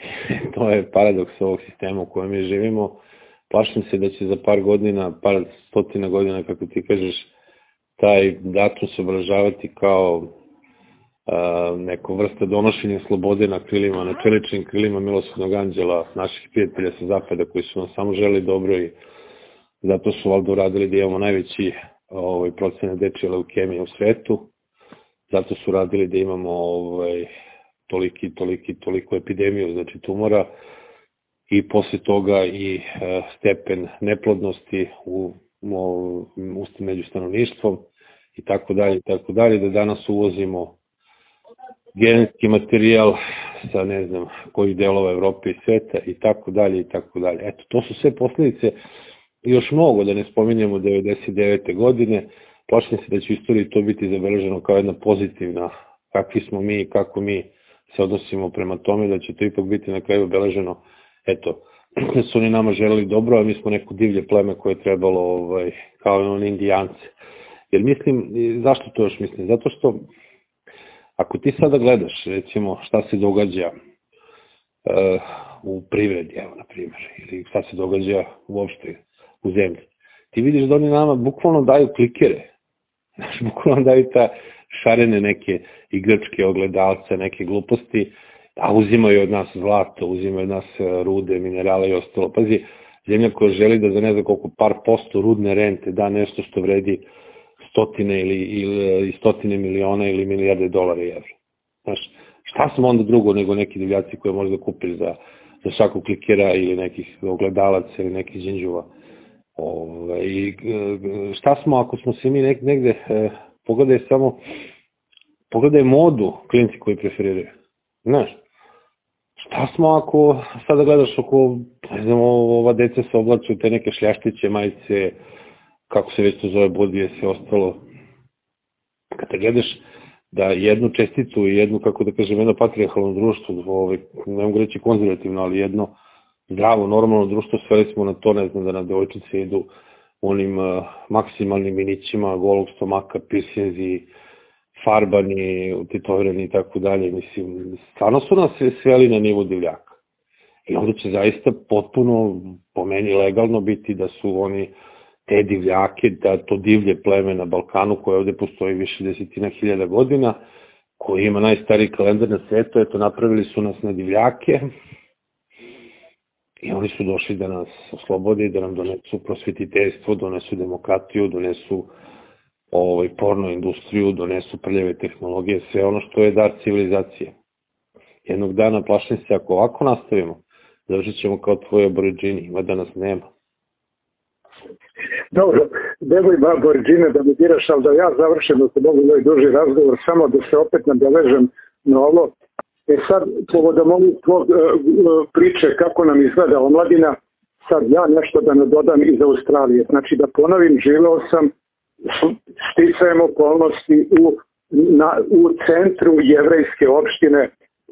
To je paradoks ovog sistema u kojem mi živimo. Plašim se da će za par godina, par stotina godina, kako ti kažeš, taj datum se obeležavati kao neko vrsta donošenja slobode na krilima, na čeličnim krilima milosrdnog anđela, naših prijatelja sa zapada koji su nam samo želi dobro i zato su valjda uradili da imamo najveći procenat dečje leukemije u svetu, zato su radili da imamo toliko epidemiju, znači tumora, i posle toga i stepen neplodnosti među stanovništvom i tako dalje, da danas uvozimo genetski materijal sa ne znam kojih delova Evrope i sveta i tako dalje. Eto, to su sve posledice, još mnogo, da ne spominjemo 99. godine, plašim se da će u istoriji to biti zabeleženo kao jedna pozitivna, kakvi smo mi i kako mi se odnosimo prema tome, da će to ipak biti na kraju obeleženo, eto, da su oni nama želeli dobro, a mi smo neko divlje pleme koje je trebalo, kao oni Indijance. Jer mislim, zašto to još mislim? Zato što, ako ti sada gledaš, recimo, šta se događa u privredi, evo, na primjer, ili šta se događa uopšte u zemlji, ti vidiš da oni nama bukvalno daju klikere, bukvalno daju ta šarene neke igračke, ogledalce, neke gluposti, a uzimaju od nas zlato, uzimaju od nas rude, minerale i ostalo. Pazi, zemlja koja želi da za ne znam koliko par posto rudne rente da nešto što vredi stotine ili stotine miliona ili milijarde dolara i evra. Znaš, šta smo onda drugo nego neki divljaci koje možda kupiš za svaku klikera ili nekih ogledalaca ili nekih džinđuva. Šta smo ako smo se mi negde, pogledaj modu klinci koji preferiraju. Znaš, šta smo ako sada gledaš oko, ne znam, ova deca se oblače u te neke šljaštiće, majice, kako se već to zove, bodije, sve ostalo. Kada gledaš da jednu česticu i jednu, kako da kažem, jedno patrijarhalno društvo, ne mogu reći konzervativno, ali jedno zdravo, normalno društvo, sveli smo na to, ne znam, da na devojčice idu onim maksimalnim minićima, golog stomaka, piercinzi, farbani, tetovirani i tako dalje. Mislim, stvarno su nas sveli na nivo divljaka. I onda će zaista potpuno, po meni, legalno biti da su oni te divljake, da to divlje pleme na Balkanu, koje ovde postoji više desetina hiljada godina, koji ima najstariji kalendar na svetu, eto, napravili su nas na divljake i oni su došli da nas oslobode, da nam donesu prosvetiteljstvo, donesu demokratiju, donesu porno industriju, donesu prljave tehnologije, sve ono što je dar civilizacije. Jednog dana, plašim se, ako ovako nastavimo, završit ćemo kao tvoji aboriđini, ima da nas nema. Dobro, nemoj aboriđine da mi diraš, ali da ja završim da se mogu moj duži razgovor, samo da se opet nadovežem na ovo. Sad, povodom ovog tvog priče kako nam izgleda omladina, sad ja nešto da nadodam iz Australije. Znači da ponovim, živeo sam sticajem okolnosti u centru jevrejske opštine,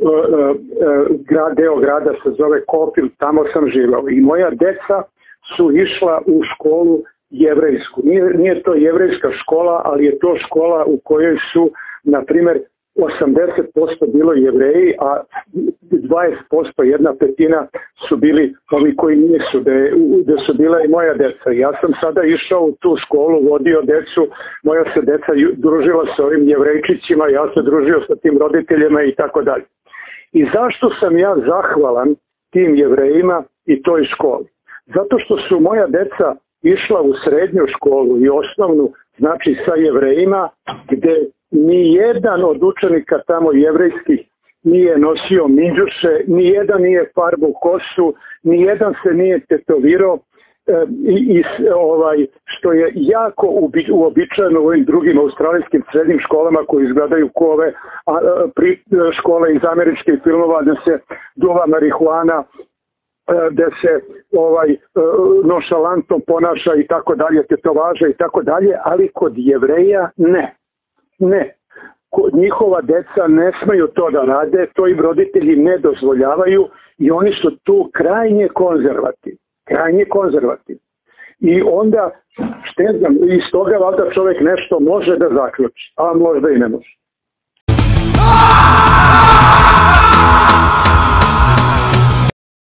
deo grada se zove Kofil, tamo sam živeo i moja deca su išla u školu jevrejsku. Nije to jevrejska škola, ali je to škola u kojoj su, na primer, 80% bilo Jevreji, a 20%, jedna petina su bili ovi koji nisu, gde su bila i moja deca. Ja sam sada išao u tu školu, vodio decu, moja se deca družila sa ovim Jevrejčićima, ja se družio sa tim roditeljima i tako dalje. I zašto sam ja zahvalan tim Jevrejima i toj školi? Zato što su moja deca išla u srednju školu i osnovnu, znači sa Jevrejima, gde nijedan od učenika tamo jevrejskih nije nosio minđuše, nijedan nije farbu kosu, nijedan se nije tetovirao, što je jako uobičajeno u ovim drugim australijskim srednjim školama koji izgledaju kao ove škole iz američkih filmova gde se duva marihuana, gde se nošalantno ponaša i tako dalje, tetovaže i tako dalje, ali kod Jevreja ne. Ne, njihova deca ne smeju to da rade, to im roditelji ne dozvoljavaju i oni su tu krajnje konzervativni. I onda, iz toga valjda čovjek nešto može da zaključi, a možda i ne može.